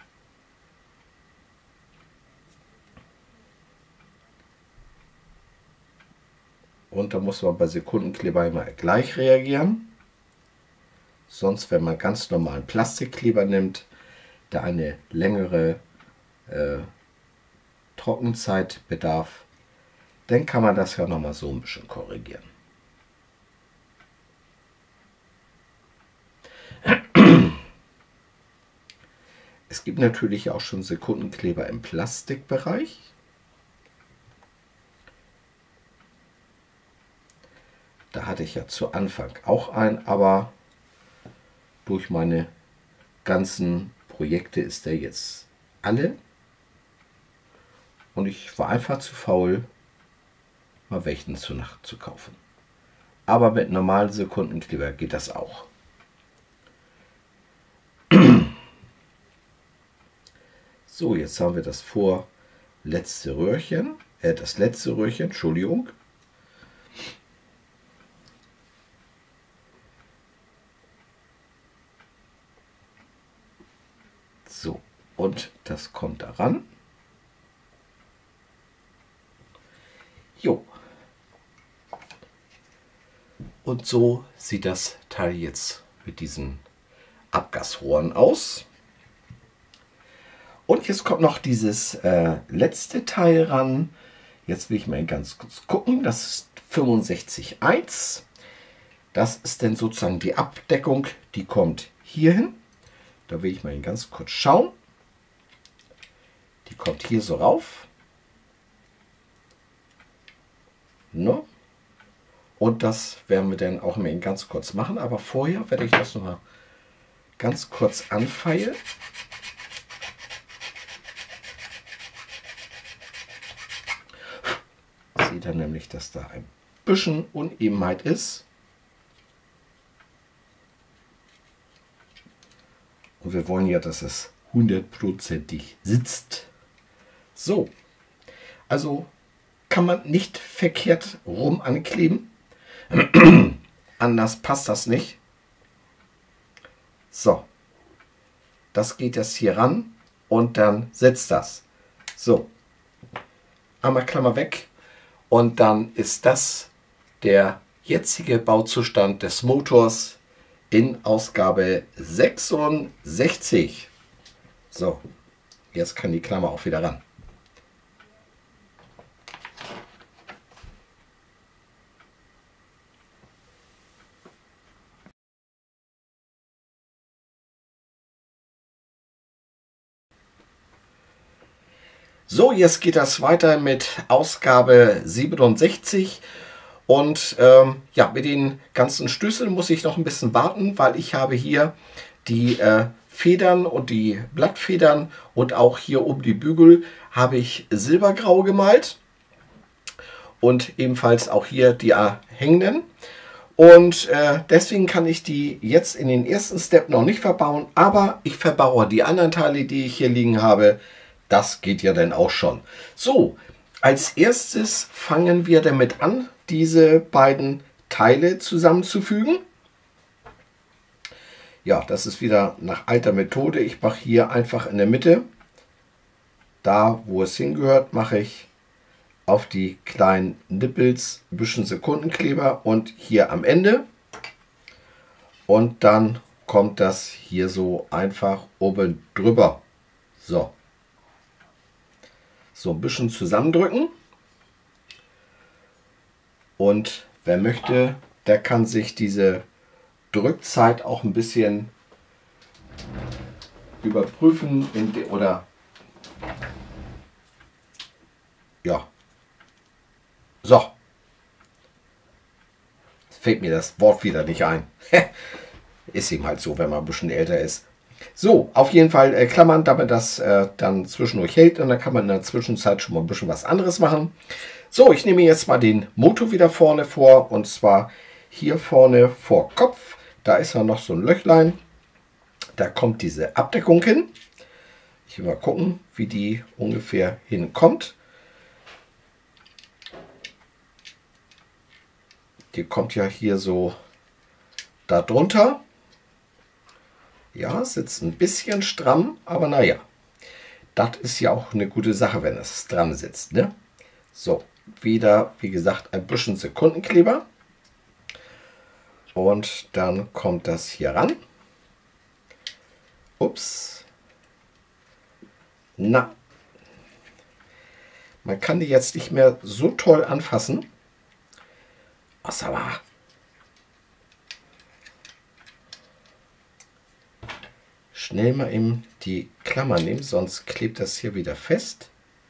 Und da muss man bei Sekundenkleber immer gleich reagieren. Sonst, wenn man ganz normalen Plastikkleber nimmt, der eine längere äh, Trockenzeit bedarf, dann kann man das ja nochmal so ein bisschen korrigieren. Es gibt natürlich auch schon Sekundenkleber im Plastikbereich. Da hatte ich ja zu Anfang auch einen, aber durch meine ganzen Projekte ist der jetzt alle. Und ich war einfach zu faul, mal welchen zu Nacht zu kaufen. Aber mit normalen Sekundenkleber geht das auch. So, jetzt haben wir das vorletzte Röhrchen, äh, das letzte Röhrchen, Entschuldigung. So, und das kommt daran. Jo. Und so sieht das Teil jetzt mit diesen Abgasrohren aus. Und jetzt kommt noch dieses äh, letzte Teil ran. Jetzt will ich mal ganz kurz gucken. Das ist fünfundsechzig eins. Das ist dann sozusagen die Abdeckung. Die kommt hier hin. Da will ich mal ganz kurz schauen. Die kommt hier so rauf. No. Und das werden wir dann auch mal ganz kurz machen. Aber vorher werde ich das noch mal ganz kurz anfeilen. Sieht er nämlich, dass da ein bisschen Unebenheit ist. Und wir wollen ja, dass es hundertprozentig sitzt. So, also kann man nicht verkehrt rum ankleben. Anders passt das nicht. So, das geht jetzt hier ran und dann sitzt das. So, einmal Klammer weg. Und dann ist das der jetzige Bauzustand des Motors in Ausgabe sechsundsechzig. So, jetzt kann die Klammer auch wieder ran. So, jetzt geht das weiter mit Ausgabe siebenundsechzig und ähm, ja, mit den ganzen Stößen muss ich noch ein bisschen warten, weil ich habe hier die äh, Federn und die Blattfedern und auch hier oben die Bügel habe ich silbergrau gemalt und ebenfalls auch hier die äh, hängenden. Und äh, deswegen kann ich die jetzt in den ersten Step noch nicht verbauen, aber ich verbaue die anderen Teile, die ich hier liegen habe. Das geht ja dann auch schon. So, als erstes fangen wir damit an, diese beiden Teile zusammenzufügen. Ja, das ist wieder nach alter Methode. Ich mache hier einfach in der Mitte, da wo es hingehört, mache ich auf die kleinen Nippels ein bisschen Sekundenkleber und hier am Ende. Und dann kommt das hier so einfach oben drüber. So. So ein bisschen zusammendrücken. Und wer möchte, der kann sich diese Drückzeit auch ein bisschen überprüfen in de, oder ja. So. Fällt mir das Wort wieder nicht ein. Ist ihm halt so, wenn man ein bisschen älter ist. So, auf jeden Fall äh, klammern, damit das äh, dann zwischendurch hält. Und dann kann man in der Zwischenzeit schon mal ein bisschen was anderes machen. So, ich nehme jetzt mal den Motor wieder vorne vor. Und zwar hier vorne vor Kopf. Da ist ja noch so ein Löchlein. Da kommt diese Abdeckung hin. Ich will mal gucken, wie die ungefähr hinkommt. Die kommt ja hier so da drunter. Ja, sitzt ein bisschen stramm, aber naja, das ist ja auch eine gute Sache, wenn es stramm sitzt, ne? So, wieder, wie gesagt, ein bisschen Sekundenkleber. Und dann kommt das hier ran. Ups. Na, man kann die jetzt nicht mehr so toll anfassen. Was aber? Schnell mal eben die Klammer nehmen, sonst klebt das hier wieder fest.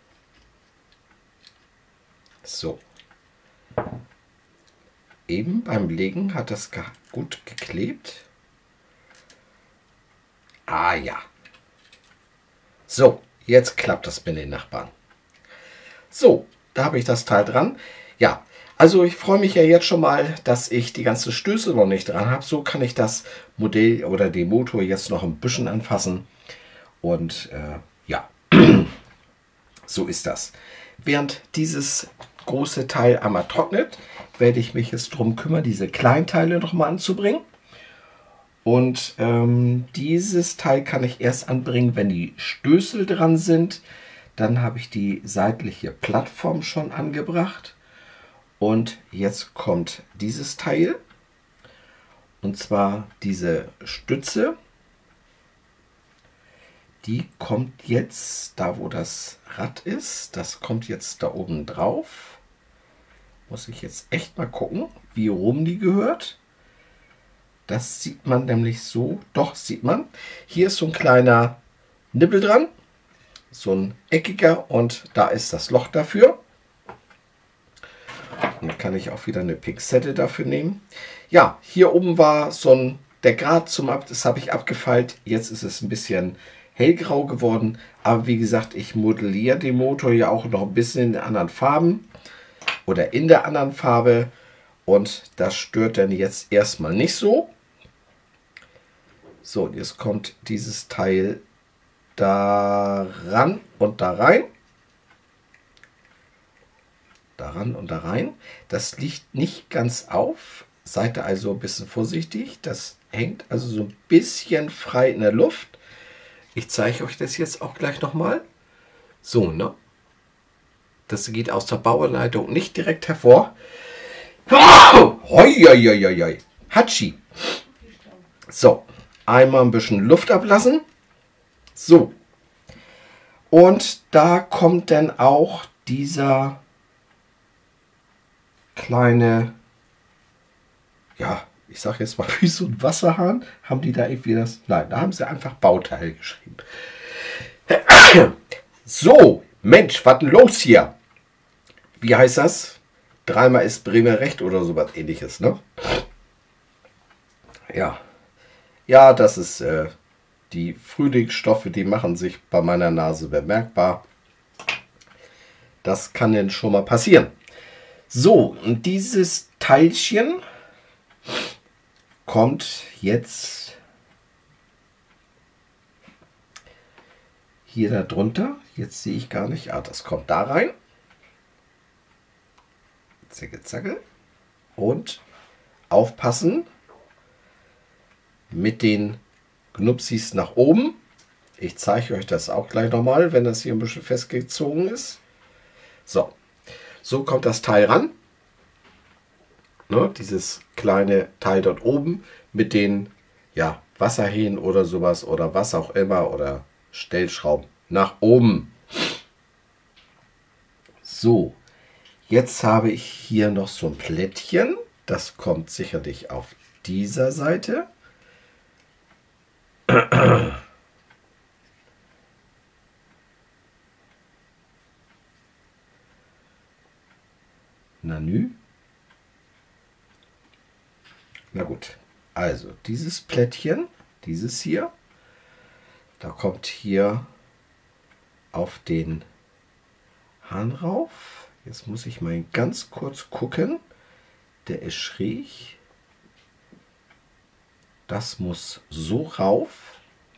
So. Eben beim Legen hat das gut geklebt. Ah ja. So, jetzt klappt das mit den Nachbarn. So, da habe ich das Teil dran. Ja, also ich freue mich ja jetzt schon mal, dass ich die ganzen Stöße noch nicht dran habe. So kann ich das Modell oder den Motor jetzt noch ein bisschen anfassen. Und äh, ja, so ist das. Während dieses große Teil einmal trocknet, werde ich mich jetzt darum kümmern, diese kleinen Teile noch mal anzubringen. Und ähm, dieses Teil kann ich erst anbringen, wenn die Stößel dran sind. Dann habe ich die seitliche Plattform schon angebracht. Und jetzt kommt dieses Teil. Und zwar diese Stütze. Die kommt jetzt da, wo das Rad ist. Das kommt jetzt da oben drauf. Muss ich jetzt echt mal gucken, wie rum die gehört. Das sieht man nämlich so. Doch, sieht man. Hier ist so ein kleiner Nippel dran. So ein eckiger und da ist das Loch dafür. Und dann kann ich auch wieder eine Pinzette dafür nehmen. Ja, hier oben war so ein, der Grat zum Ab, das habe ich abgefeilt. Jetzt ist es ein bisschen hellgrau geworden. Aber wie gesagt, ich modelliere den Motor ja auch noch ein bisschen in anderen Farben. Oder in der anderen Farbe. Und das stört dann jetzt erstmal nicht so. So, jetzt kommt dieses Teil da ran und da rein. Daran und da rein. Das liegt nicht ganz auf. Seid ihr also ein bisschen vorsichtig. Das hängt also so ein bisschen frei in der Luft. Ich zeige euch das jetzt auch gleich nochmal. So, ne? Das geht aus der Bauanleitung nicht direkt hervor. Hoi, hoi, hoi, hoi. Hatschi. So, einmal ein bisschen Luft ablassen. So. Und da kommt dann auch dieser kleine, ja, ich sage jetzt mal wie so ein Wasserhahn. Haben die da irgendwie das? Nein, da haben sie einfach Bauteil geschrieben. So, Mensch, was denn los hier? Wie heißt das? Dreimal ist Bremer Recht oder sowas ähnliches, ne? Ja. Ja, das ist äh, die Frühlingsstoffe, die machen sich bei meiner Nase bemerkbar. Das kann denn schon mal passieren. So, und dieses Teilchen kommt jetzt hier darunter. Jetzt sehe ich gar nicht. Ah, das kommt da rein. Zacke, zacke. Und aufpassen mit den Knupsis nach oben. Ich zeige euch das auch gleich nochmal, wenn das hier ein bisschen festgezogen ist. So, so kommt das Teil ran. Ne, dieses kleine Teil dort oben mit den ja, Wasserhähnen oder sowas oder was auch immer oder Stellschrauben nach oben. So, jetzt habe ich hier noch so ein Plättchen. Das kommt sicherlich auf dieser Seite. Nanü. Na gut, also dieses Plättchen, dieses hier, da kommt hier auf den Hahn rauf. Jetzt muss ich mal ganz kurz gucken. Der ist schräg. Das muss so rauf.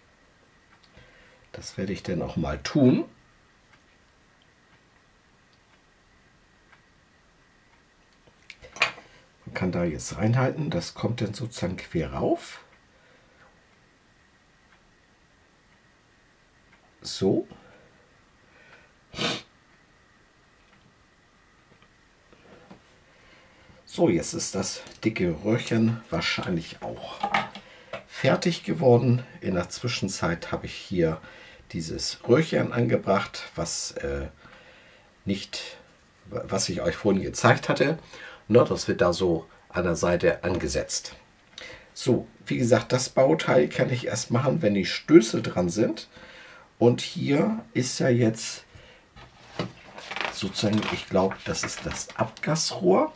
Das werde ich dann auch mal tun. Man kann da jetzt reinhalten. Das kommt dann sozusagen quer rauf. So. So, jetzt ist das dicke Röhrchen wahrscheinlich auch fertig geworden. In der Zwischenzeit habe ich hier dieses Röhrchen angebracht, was äh, nicht, was ich euch vorhin gezeigt hatte. Na, das wird da so an der Seite angesetzt. So, wie gesagt, das Bauteil kann ich erst machen, wenn die Stößel dran sind. Und hier ist ja jetzt sozusagen, ich glaube, das ist das Abgasrohr.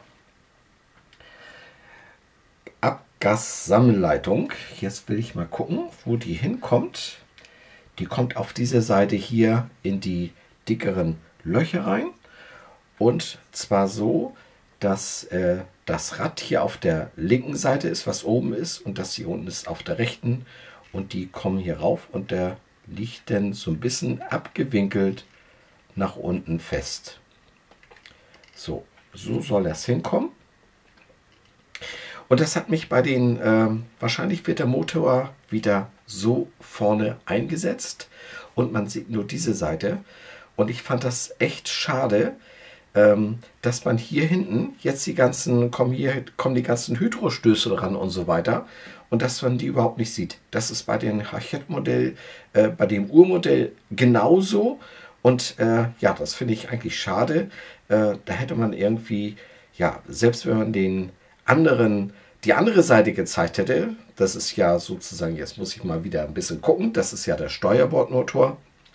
Abgassammelleitung. Jetzt will ich mal gucken, wo die hinkommt. Die kommt auf diese Seite hier in die dickeren Löcher rein. Und zwar so, dass äh, das Rad hier auf der linken Seite ist, was oben ist, und das hier unten ist auf der rechten. Und die kommen hier rauf und der liegt dann so ein bisschen abgewinkelt nach unten fest. So, so soll das hinkommen. Und das hat mich bei den, äh, wahrscheinlich wird der Motor wieder so vorne eingesetzt und man sieht nur diese Seite. Und ich fand das echt schade, ähm, dass man hier hinten, jetzt die ganzen, kommen hier kommen die ganzen Hydrostößel ran und so weiter. Und dass man die überhaupt nicht sieht. Das ist bei dem Hachette-Modell, äh, bei dem Urmodell genauso. Und äh, ja, das finde ich eigentlich schade. Äh, da hätte man irgendwie, ja, selbst wenn man den anderen, die andere Seite gezeigt hätte, das ist ja sozusagen, jetzt muss ich mal wieder ein bisschen gucken, das ist ja der Steuerbordmotor.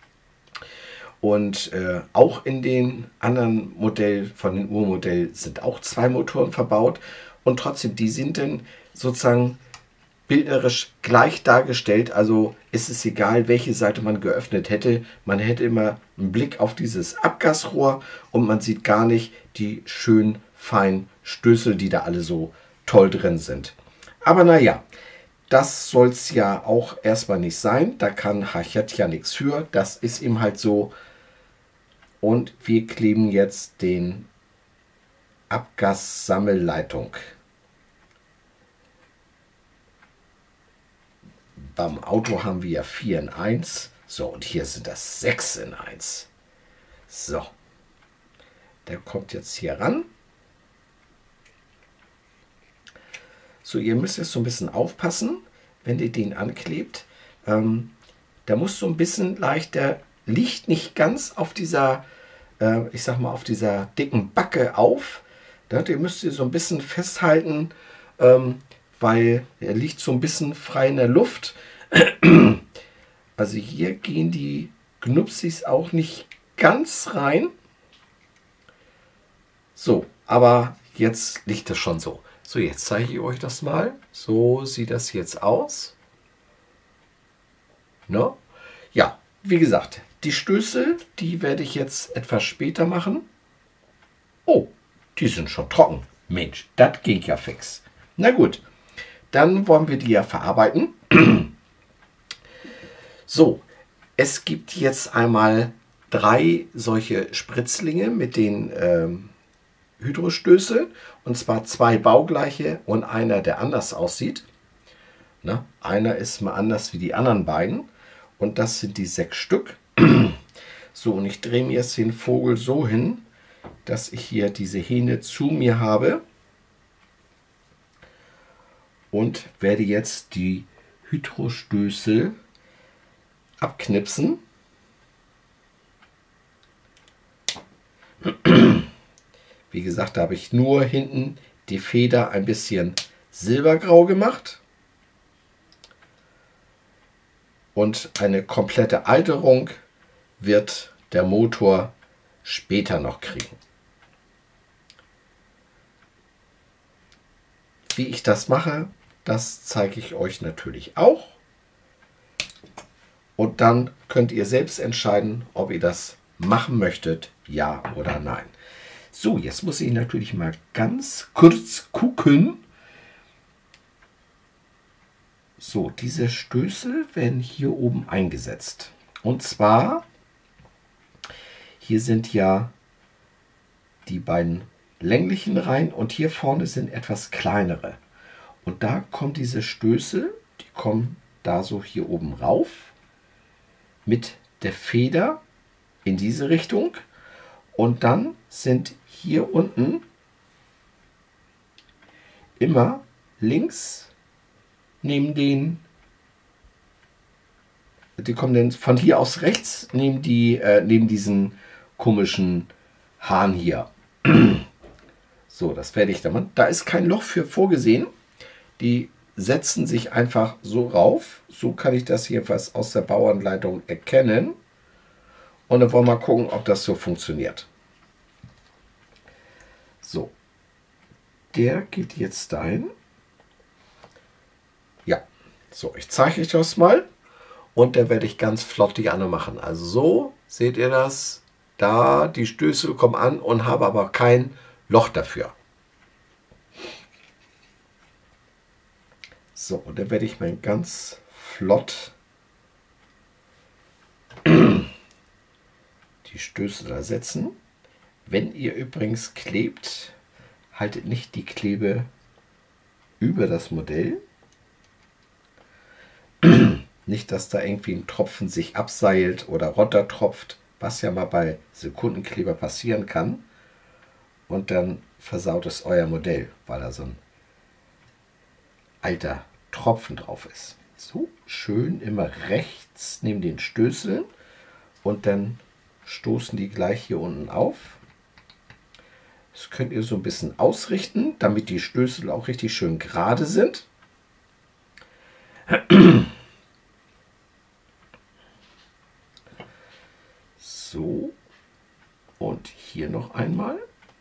Und äh, auch in den anderen Modell, von den Urmodell, sind auch zwei Motoren verbaut. Und trotzdem, die sind dann sozusagen bildnerisch gleich dargestellt, also ist es egal, welche Seite man geöffnet hätte. Man hätte immer einen Blick auf dieses Abgasrohr und man sieht gar nicht die schön feinen Stößel, die da alle so toll drin sind. Aber naja, das soll es ja auch erstmal nicht sein. Da kann Hachette ja nichts für. Das ist ihm halt so. Und wir kleben jetzt den Abgassammelleitung. Beim Auto haben wir ja vier in eins. So, und hier sind das sechs in eins. So. Der kommt jetzt hier ran. So, ihr müsst jetzt so ein bisschen aufpassen, wenn ihr den anklebt. Ähm, der muss so ein bisschen leicht, der liegt nicht ganz auf dieser, äh, ich sag mal, auf dieser dicken Backe auf. Da, ihr müsst ihr so ein bisschen festhalten, ähm, weil er liegt so ein bisschen frei in der Luft. Also hier gehen die Knupsis auch nicht ganz rein. So, aber jetzt liegt es schon so. So, jetzt zeige ich euch das mal. So sieht das jetzt aus. Ne? Ja, wie gesagt, die Stößel, die werde ich jetzt etwas später machen. Oh, die sind schon trocken. Mensch, das ging ja fix. Na gut, dann wollen wir die ja verarbeiten. So, es gibt jetzt einmal drei solche Spritzlinge mit den ähm, Hydrostößeln. Und zwar zwei baugleiche und einer, der anders aussieht. Na, einer ist mal anders wie die anderen beiden. Und das sind die sechs Stück. So, und ich drehe mir jetzt den Vogel so hin, dass ich hier diese Hähne zu mir habe. Und werde jetzt die Hydrostößel abknipsen. Wie gesagt, da habe ich nur hinten die Feder ein bisschen silbergrau gemacht. und eine komplette Alterung wird der Motor später noch kriegen. Wie ich das mache, das zeige ich euch natürlich auch. Und dann könnt ihr selbst entscheiden, ob ihr das machen möchtet, ja oder nein. So, jetzt muss ich natürlich mal ganz kurz gucken. So, diese Stößel werden hier oben eingesetzt. Und zwar, hier sind ja die beiden länglichen rein und hier vorne sind etwas kleinere. Und da kommen diese Stößel, die kommen da so hier oben rauf mit der Feder in diese Richtung. Und dann sind hier unten immer links neben den, die kommen dann von hier aus rechts neben, die, äh, neben diesen komischen Hahn hier. So, das werde ich dann machen. Da ist kein Loch für vorgesehen. Die setzen sich einfach so rauf. So kann ich das jedenfalls aus der Bauanleitung erkennen. Und dann wollen wir mal gucken, ob das so funktioniert. So, der geht jetzt dahin. Ja, so, ich zeige euch das mal. Und dann werde ich ganz flott die andere machen. Also so, seht ihr das? Da, die Stößel kommen an und habe aber kein Loch dafür. So, und dann werde ich mal ganz flott die Stößel da setzen. Wenn ihr übrigens klebt, haltet nicht die Klebe über das Modell. Nicht, dass da irgendwie ein Tropfen sich abseilt oder runtertropft, was ja mal bei Sekundenkleber passieren kann. Und dann versaut es euer Modell, weil da so ein alter Tropfen drauf ist. So, schön immer rechts neben den Stößeln und dann stoßen die gleich hier unten auf. Das könnt ihr so ein bisschen ausrichten, damit die Stößel auch richtig schön gerade sind. So, und hier noch einmal.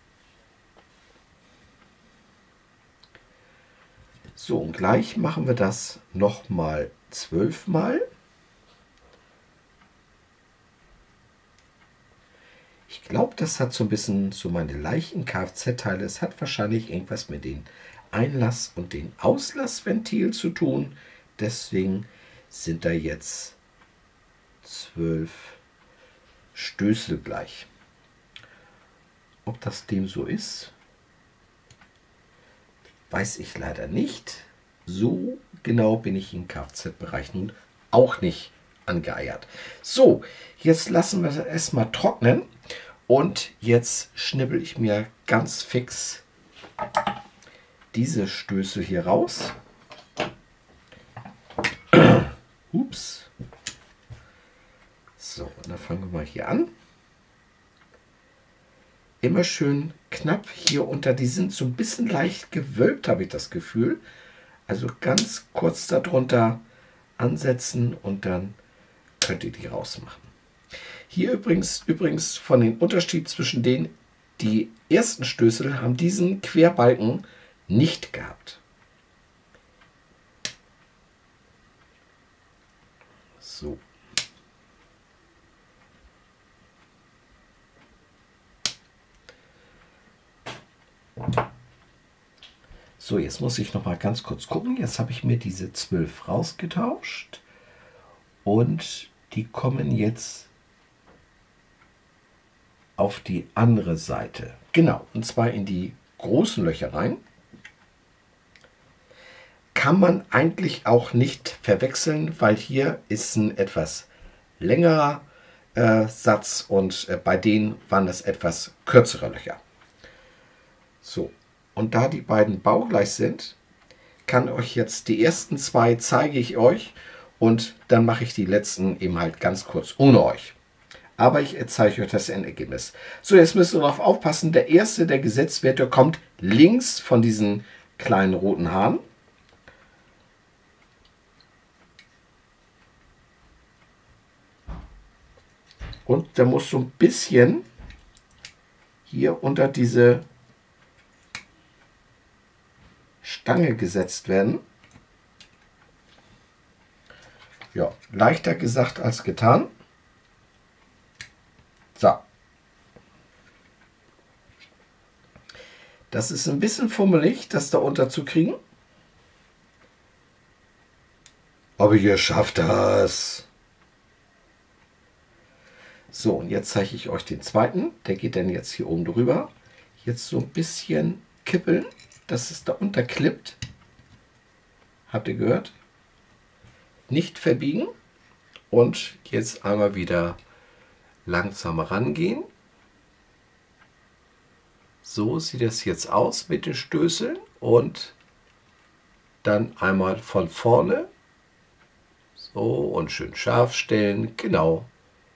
So, und gleich machen wir das nochmal zwölfmal. Ich glaube, das hat so ein bisschen so meine leichten Kfz-Teile. Es hat wahrscheinlich irgendwas mit den Einlass- und den Auslassventil zu tun. Deswegen sind da jetzt zwölf Stößel gleich. Ob das dem so ist, weiß ich leider nicht. So genau bin ich im Kfz-Bereich nun auch nicht angeeiert. So, jetzt lassen wir das erstmal trocknen und jetzt schnibbel ich mir ganz fix diese Stößel hier raus. Ups. So, und dann fangen wir mal hier an. Immer schön knapp hier unter, die sind so ein bisschen leicht gewölbt, habe ich das Gefühl. Also ganz kurz darunter ansetzen und dann könnt ihr die rausmachen. Hier übrigens, übrigens von den Unterschied zwischen denen, die ersten Stößel haben diesen Querbalken nicht gehabt. So. So, jetzt muss ich noch mal ganz kurz gucken. Jetzt habe ich mir diese zwölf rausgetauscht und die kommen jetzt auf die andere Seite. Genau, und zwar in die großen Löcher rein. Kann man eigentlich auch nicht verwechseln, weil hier ist ein etwas längerer äh, Satz und äh, bei denen waren das etwas kürzere Löcher. So, und da die beiden baugleich sind, kann euch jetzt die ersten zwei zeige ich euch und dann mache ich die letzten eben halt ganz kurz ohne euch. Aber ich zeige euch das Endergebnis. So, jetzt müsst ihr darauf aufpassen, der erste, der gesetzt wird, der kommt links von diesen kleinen roten Haaren. Und der muss so ein bisschen hier unter diese Stange gesetzt werden. Ja, leichter gesagt als getan. So. Das ist ein bisschen fummelig, das da unterzukriegen. Aber ihr schafft das. So, und jetzt zeige ich euch den zweiten. Der geht dann jetzt hier oben drüber. Jetzt so ein bisschen kippeln, dass es da unterklippt. Habt ihr gehört? Nicht verbiegen. Und jetzt einmal wieder langsam rangehen. So sieht es jetzt aus mit den Stößeln. Und dann einmal von vorne. So, und schön scharf stellen. Genau.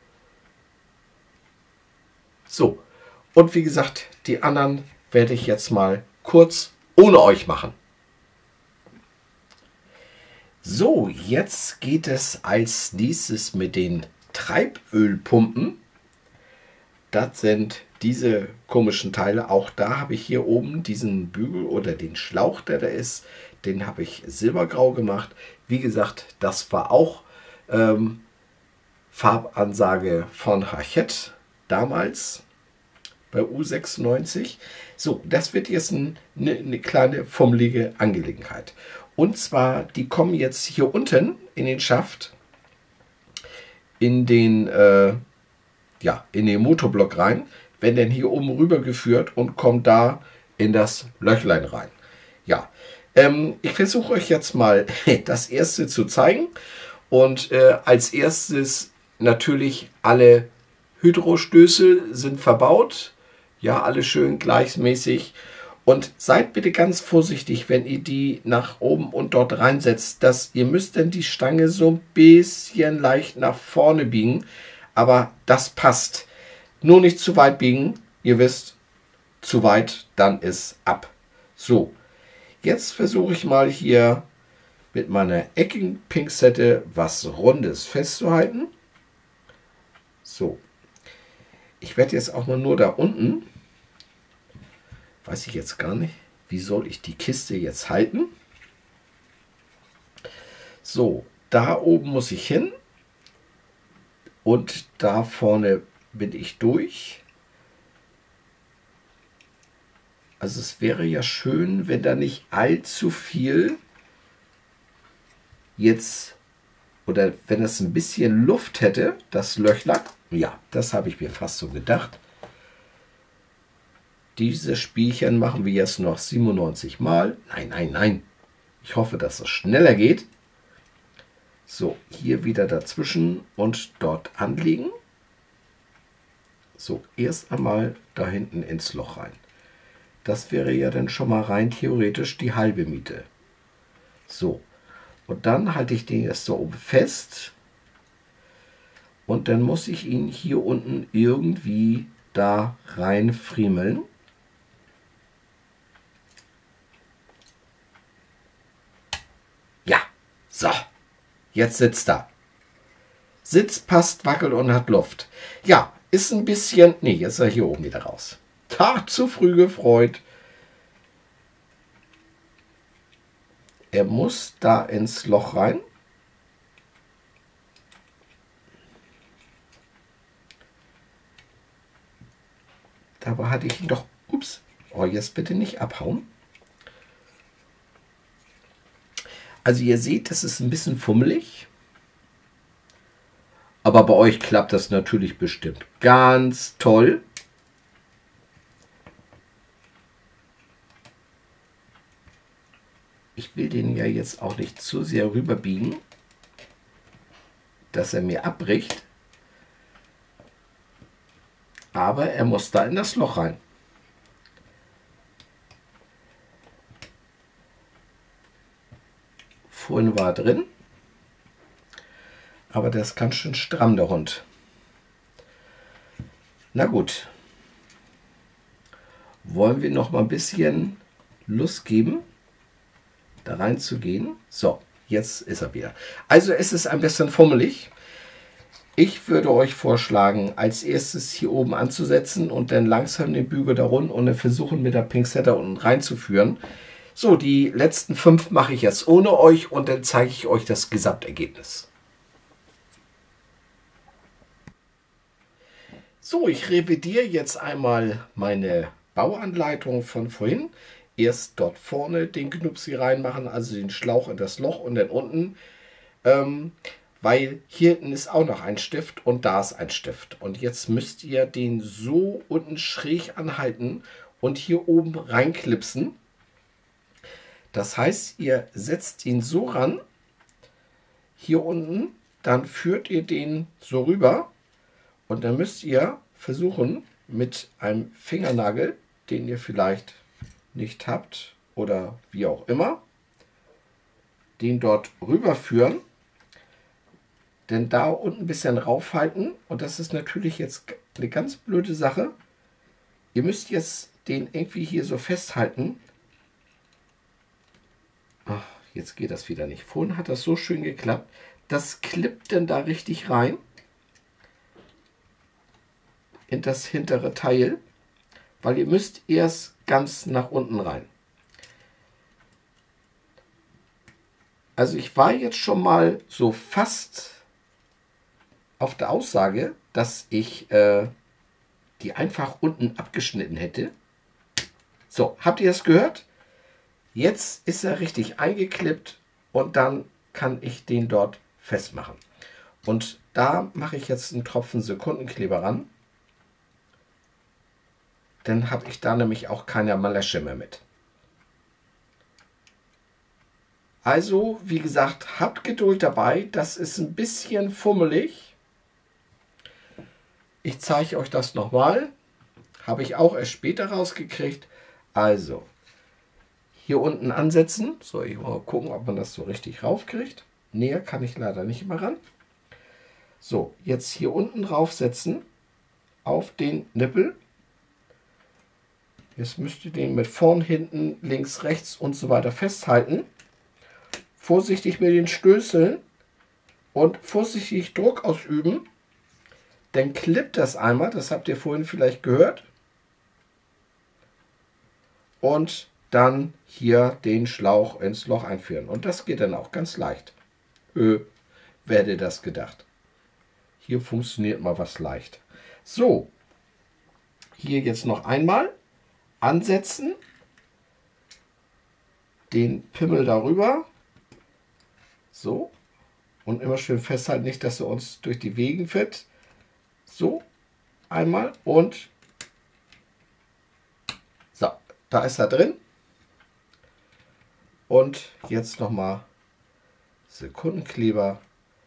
So, und wie gesagt, die anderen werde ich jetzt mal kurz ohne euch machen. So, jetzt geht es als nächstes mit den Treibölpumpen. Das sind diese komischen Teile. Auch da habe ich hier oben diesen Bügel oder den Schlauch, der da ist. Den habe ich silbergrau gemacht. Wie gesagt, das war auch ähm, Farbansage von Hachette damals bei U sechsundneunzig. So, das wird jetzt ein, eine, eine kleine fummelige Angelegenheit. Und zwar, die kommen jetzt hier unten in den Schaft, in den, äh, ja, in den Motorblock rein, werden dann hier oben rüber geführt und kommen da in das Löchlein rein. Ja, ähm, ich versuche euch jetzt mal das erste zu zeigen. Und äh, als erstes natürlich alle Hydrostößel sind verbaut. Ja, alle schön gleichmäßig. Und seid bitte ganz vorsichtig, wenn ihr die nach oben und dort reinsetzt. Dass ihr müsst dann die Stange so ein bisschen leicht nach vorne biegen. Aber das passt. Nur nicht zu weit biegen. Ihr wisst, zu weit, dann ist ab. So, jetzt versuche ich mal hier mit meiner eckigen Pinzette was Rundes festzuhalten. So. Ich werde jetzt auch mal nur da unten, weiß ich jetzt gar nicht, wie soll ich die Kiste jetzt halten? So, da oben muss ich hin und da vorne bin ich durch. Also es wäre ja schön, wenn da nicht allzu viel jetzt, oder wenn es ein bisschen Luft hätte, das Löchlein. Ja, das habe ich mir fast so gedacht. Diese Spielchen machen wir jetzt noch siebenundneunzig Mal. Nein, nein, nein. Ich hoffe, dass es schneller geht. So, hier wieder dazwischen und dort anlegen. So, erst einmal da hinten ins Loch rein. Das wäre ja dann schon mal rein theoretisch die halbe Miete. So, und dann halte ich den jetzt so oben fest. Und dann muss ich ihn hier unten irgendwie da rein friemeln. Ja, so, jetzt sitzt er. Sitzt, passt, wackelt und hat Luft. Ja, ist ein bisschen, nee, jetzt ist er hier oben wieder raus. Ha, zu früh gefreut. Er muss da ins Loch rein. Dabei hatte ich ihn doch, ups, oh, jetzt bitte nicht abhauen. Also ihr seht, das ist ein bisschen fummelig. Aber bei euch klappt das natürlich bestimmt ganz toll. Ich will den ja jetzt auch nicht zu sehr rüberbiegen, dass er mir abbricht. Aber er muss da in das Loch rein. Vorhin war er drin. Aber der ist ganz schön stramm, der Hund. Na gut. Wollen wir noch mal ein bisschen Lust geben, da reinzugehen? So, jetzt ist er wieder. Also es ist ein bisschen fummelig. Ich würde euch vorschlagen, als erstes hier oben anzusetzen und dann langsam den Bügel da runter und dann versuchen mit der Pinzette unten reinzuführen. So, die letzten fünf mache ich jetzt ohne euch und dann zeige ich euch das Gesamtergebnis. So, ich revidiere jetzt einmal meine Bauanleitung von vorhin. Erst dort vorne den Knupsi reinmachen, also den Schlauch in das Loch und dann unten. Ähm, weil hier hinten ist auch noch ein Stift und da ist ein Stift. Und jetzt müsst ihr den so unten schräg anhalten und hier oben reinklipsen. Das heißt, ihr setzt ihn so ran, hier unten, dann führt ihr den so rüber und dann müsst ihr versuchen, mit einem Fingernagel, den ihr vielleicht nicht habt oder wie auch immer, den dort rüberführen. Denn da unten ein bisschen raufhalten. Und das ist natürlich jetzt eine ganz blöde Sache. Ihr müsst jetzt den irgendwie hier so festhalten. Ach, jetzt geht das wieder nicht. Vorhin hat das so schön geklappt. Das klippt denn da richtig rein. In das hintere Teil. Weil ihr müsst erst ganz nach unten rein. Also ich war jetzt schon mal so fast auf der Aussage, dass ich äh, die einfach unten abgeschnitten hätte. So, habt ihr das gehört? Jetzt ist er richtig eingeklippt und dann kann ich den dort festmachen. Und da mache ich jetzt einen Tropfen Sekundenkleber ran. Dann habe ich da nämlich auch keine Malesche mehr mit. Also, wie gesagt, habt Geduld dabei. Das ist ein bisschen fummelig. Ich zeige euch das nochmal. Habe ich auch erst später rausgekriegt. Also, hier unten ansetzen. So, ich mal gucken, ob man das so richtig raufkriegt. Näher kann ich leider nicht mehr ran. So, jetzt hier unten raufsetzen. Auf den Nippel. Jetzt müsst ihr den mit vorn, hinten, links, rechts und so weiter festhalten. Vorsichtig mit den Stößeln. Und vorsichtig Druck ausüben. Dann klippt das einmal, das habt ihr vorhin vielleicht gehört. Und dann hier den Schlauch ins Loch einführen. Und das geht dann auch ganz leicht. Ö, wer hätte das gedacht? Hier funktioniert mal was leicht. So, hier jetzt noch einmal ansetzen. Den Pimmel darüber. So. Und immer schön festhalten, nicht, dass er uns durch die Wegen fährt. So, einmal und so, da ist er drin. Und jetzt nochmal Sekundenkleber.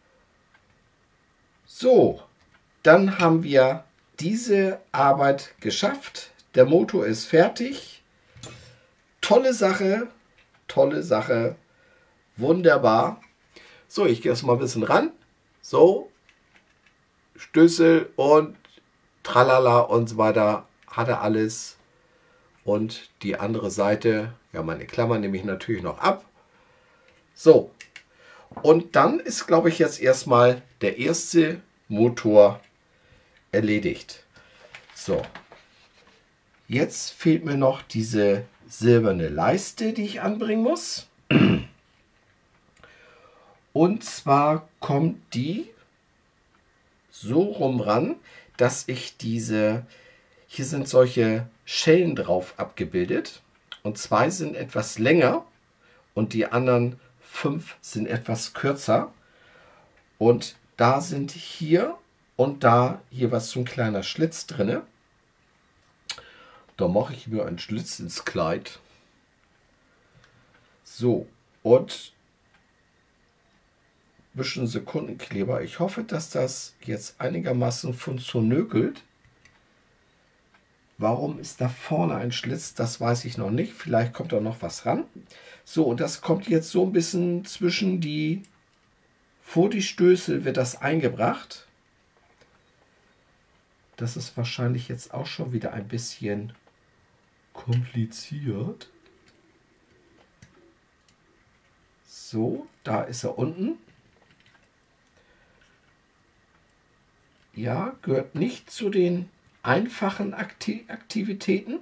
So, dann haben wir diese Arbeit geschafft. Der Motor ist fertig. Tolle Sache, tolle Sache, wunderbar. So, ich gehe jetzt mal ein bisschen ran. So. Stößel und tralala und so weiter, hat er alles. Und die andere Seite, ja, meine Klammer nehme ich natürlich noch ab. So, und dann ist, glaube ich, jetzt erstmal der erste Motor erledigt. So, jetzt fehlt mir noch diese silberne Leiste, die ich anbringen muss. Und zwar kommt die so rum ran, dass ich diese, hier sind solche Schellen drauf abgebildet und zwei sind etwas länger und die anderen fünf sind etwas kürzer und da sind hier und da jeweils so ein kleiner Schlitz drin. Da mache ich mir einen Schlitz ins Kleid. So, und bisschen Sekundenkleber. Ich hoffe, dass das jetzt einigermaßen funktioniert. Warum ist da vorne ein Schlitz? Das weiß ich noch nicht. Vielleicht kommt da noch was ran. So, und das kommt jetzt so ein bisschen zwischen die, vor die Stößel wird das eingebracht. Das ist wahrscheinlich jetzt auch schon wieder ein bisschen kompliziert. So, da ist er unten. Ja, gehört nicht zu den einfachen Akti- Aktivitäten.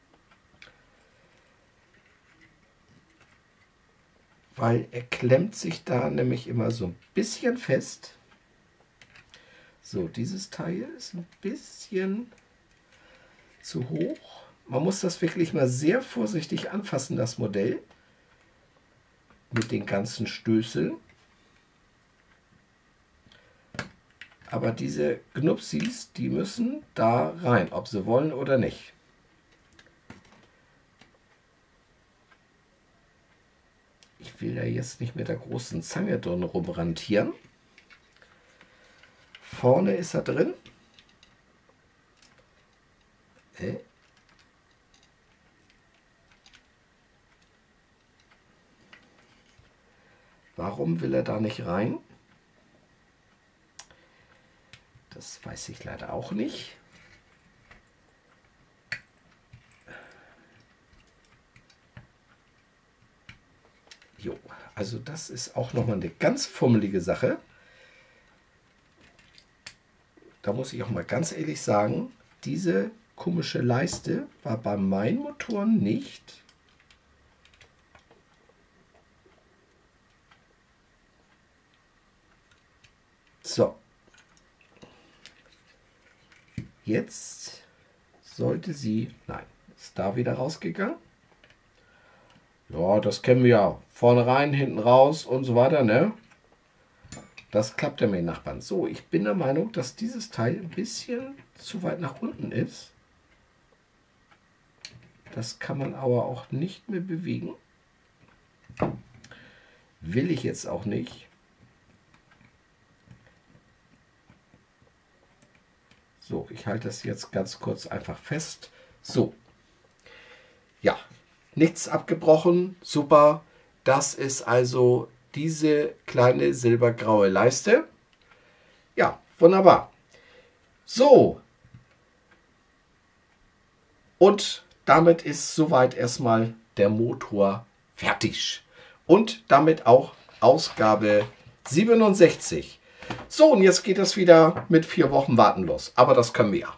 Weil er klemmt sich da nämlich immer so ein bisschen fest. So, dieses Teil ist ein bisschen zu hoch. Man muss das wirklich mal sehr vorsichtig anfassen, das Modell. Mit den ganzen Stößeln. Aber diese Knupsis, die müssen da rein, ob sie wollen oder nicht. Ich will ja jetzt nicht mit der großen Zange drin rumrantieren. Vorne ist er drin. Äh. Warum will er da nicht rein? Das weiß ich leider auch nicht. Jo, also das ist auch nochmal eine ganz fummelige Sache. Da muss ich auch mal ganz ehrlich sagen, diese komische Leiste war bei meinen Motoren nicht. So. Jetzt sollte sie, nein, ist da wieder rausgegangen. Ja, das kennen wir ja. Vorne rein, hinten raus und so weiter, ne? Das klappt ja mit den Nachbarn. So, ich bin der Meinung, dass dieses Teil ein bisschen zu weit nach unten ist. Das kann man aber auch nicht mehr bewegen. Will ich jetzt auch nicht. So, ich halte das jetzt ganz kurz einfach fest. So. Ja, nichts abgebrochen. Super. Das ist also diese kleine silbergraue Leiste. Ja, wunderbar. So. Und damit ist soweit erstmal der Motor fertig. Und damit auch Ausgabe siebenundsechzig. So, und jetzt geht es wieder mit vier Wochen Warten los. Aber das können wir ja.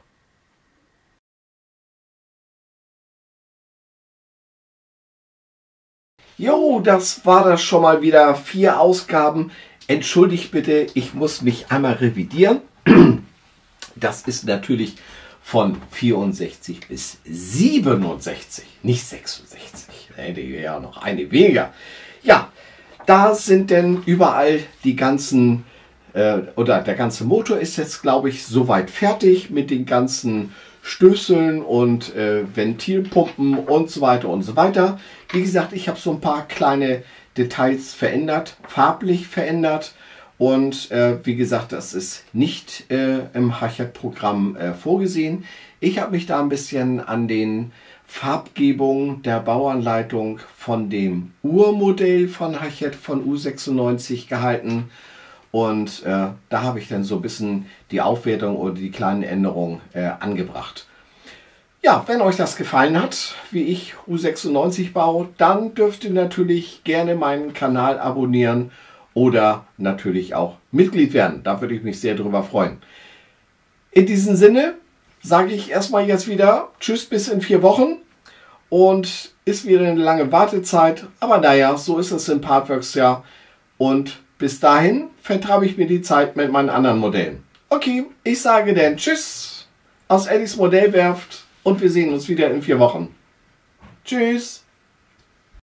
Jo, das war das schon mal wieder. Vier Ausgaben. Entschuldigt bitte, ich muss mich einmal revidieren. Das ist natürlich von vierundsechzig bis siebenundsechzig, nicht sechsundsechzig. Da hätte ich ja noch eine weniger. Ja, da sind denn überall die ganzen, äh, oder der ganze Motor ist jetzt, glaube ich, soweit fertig mit den ganzen Stößeln und äh, Ventilpumpen und so weiter und so weiter. Wie gesagt, ich habe so ein paar kleine Details verändert, farblich verändert. Und äh, wie gesagt, das ist nicht äh, im Hachette-Programm äh, vorgesehen. Ich habe mich da ein bisschen an den Farbgebungen der Bauanleitung von dem Urmodell von Hachette von U sechsundneunzig gehalten. Und äh, da habe ich dann so ein bisschen die Aufwertung oder die kleinen Änderungen äh, angebracht. Ja, wenn euch das gefallen hat, wie ich U sechsundneunzig baue, dann dürft ihr natürlich gerne meinen Kanal abonnieren. Oder natürlich auch Mitglied werden. Da würde ich mich sehr drüber freuen. In diesem Sinne sage ich erstmal jetzt wieder Tschüss bis in vier Wochen. Und ist wieder eine lange Wartezeit. Aber naja, so ist es im Partworks ja. Und bis dahin vertreibe ich mir die Zeit mit meinen anderen Modellen. Okay, ich sage dann Tschüss aus Eddies Modellwerft. Und wir sehen uns wieder in vier Wochen. Tschüss.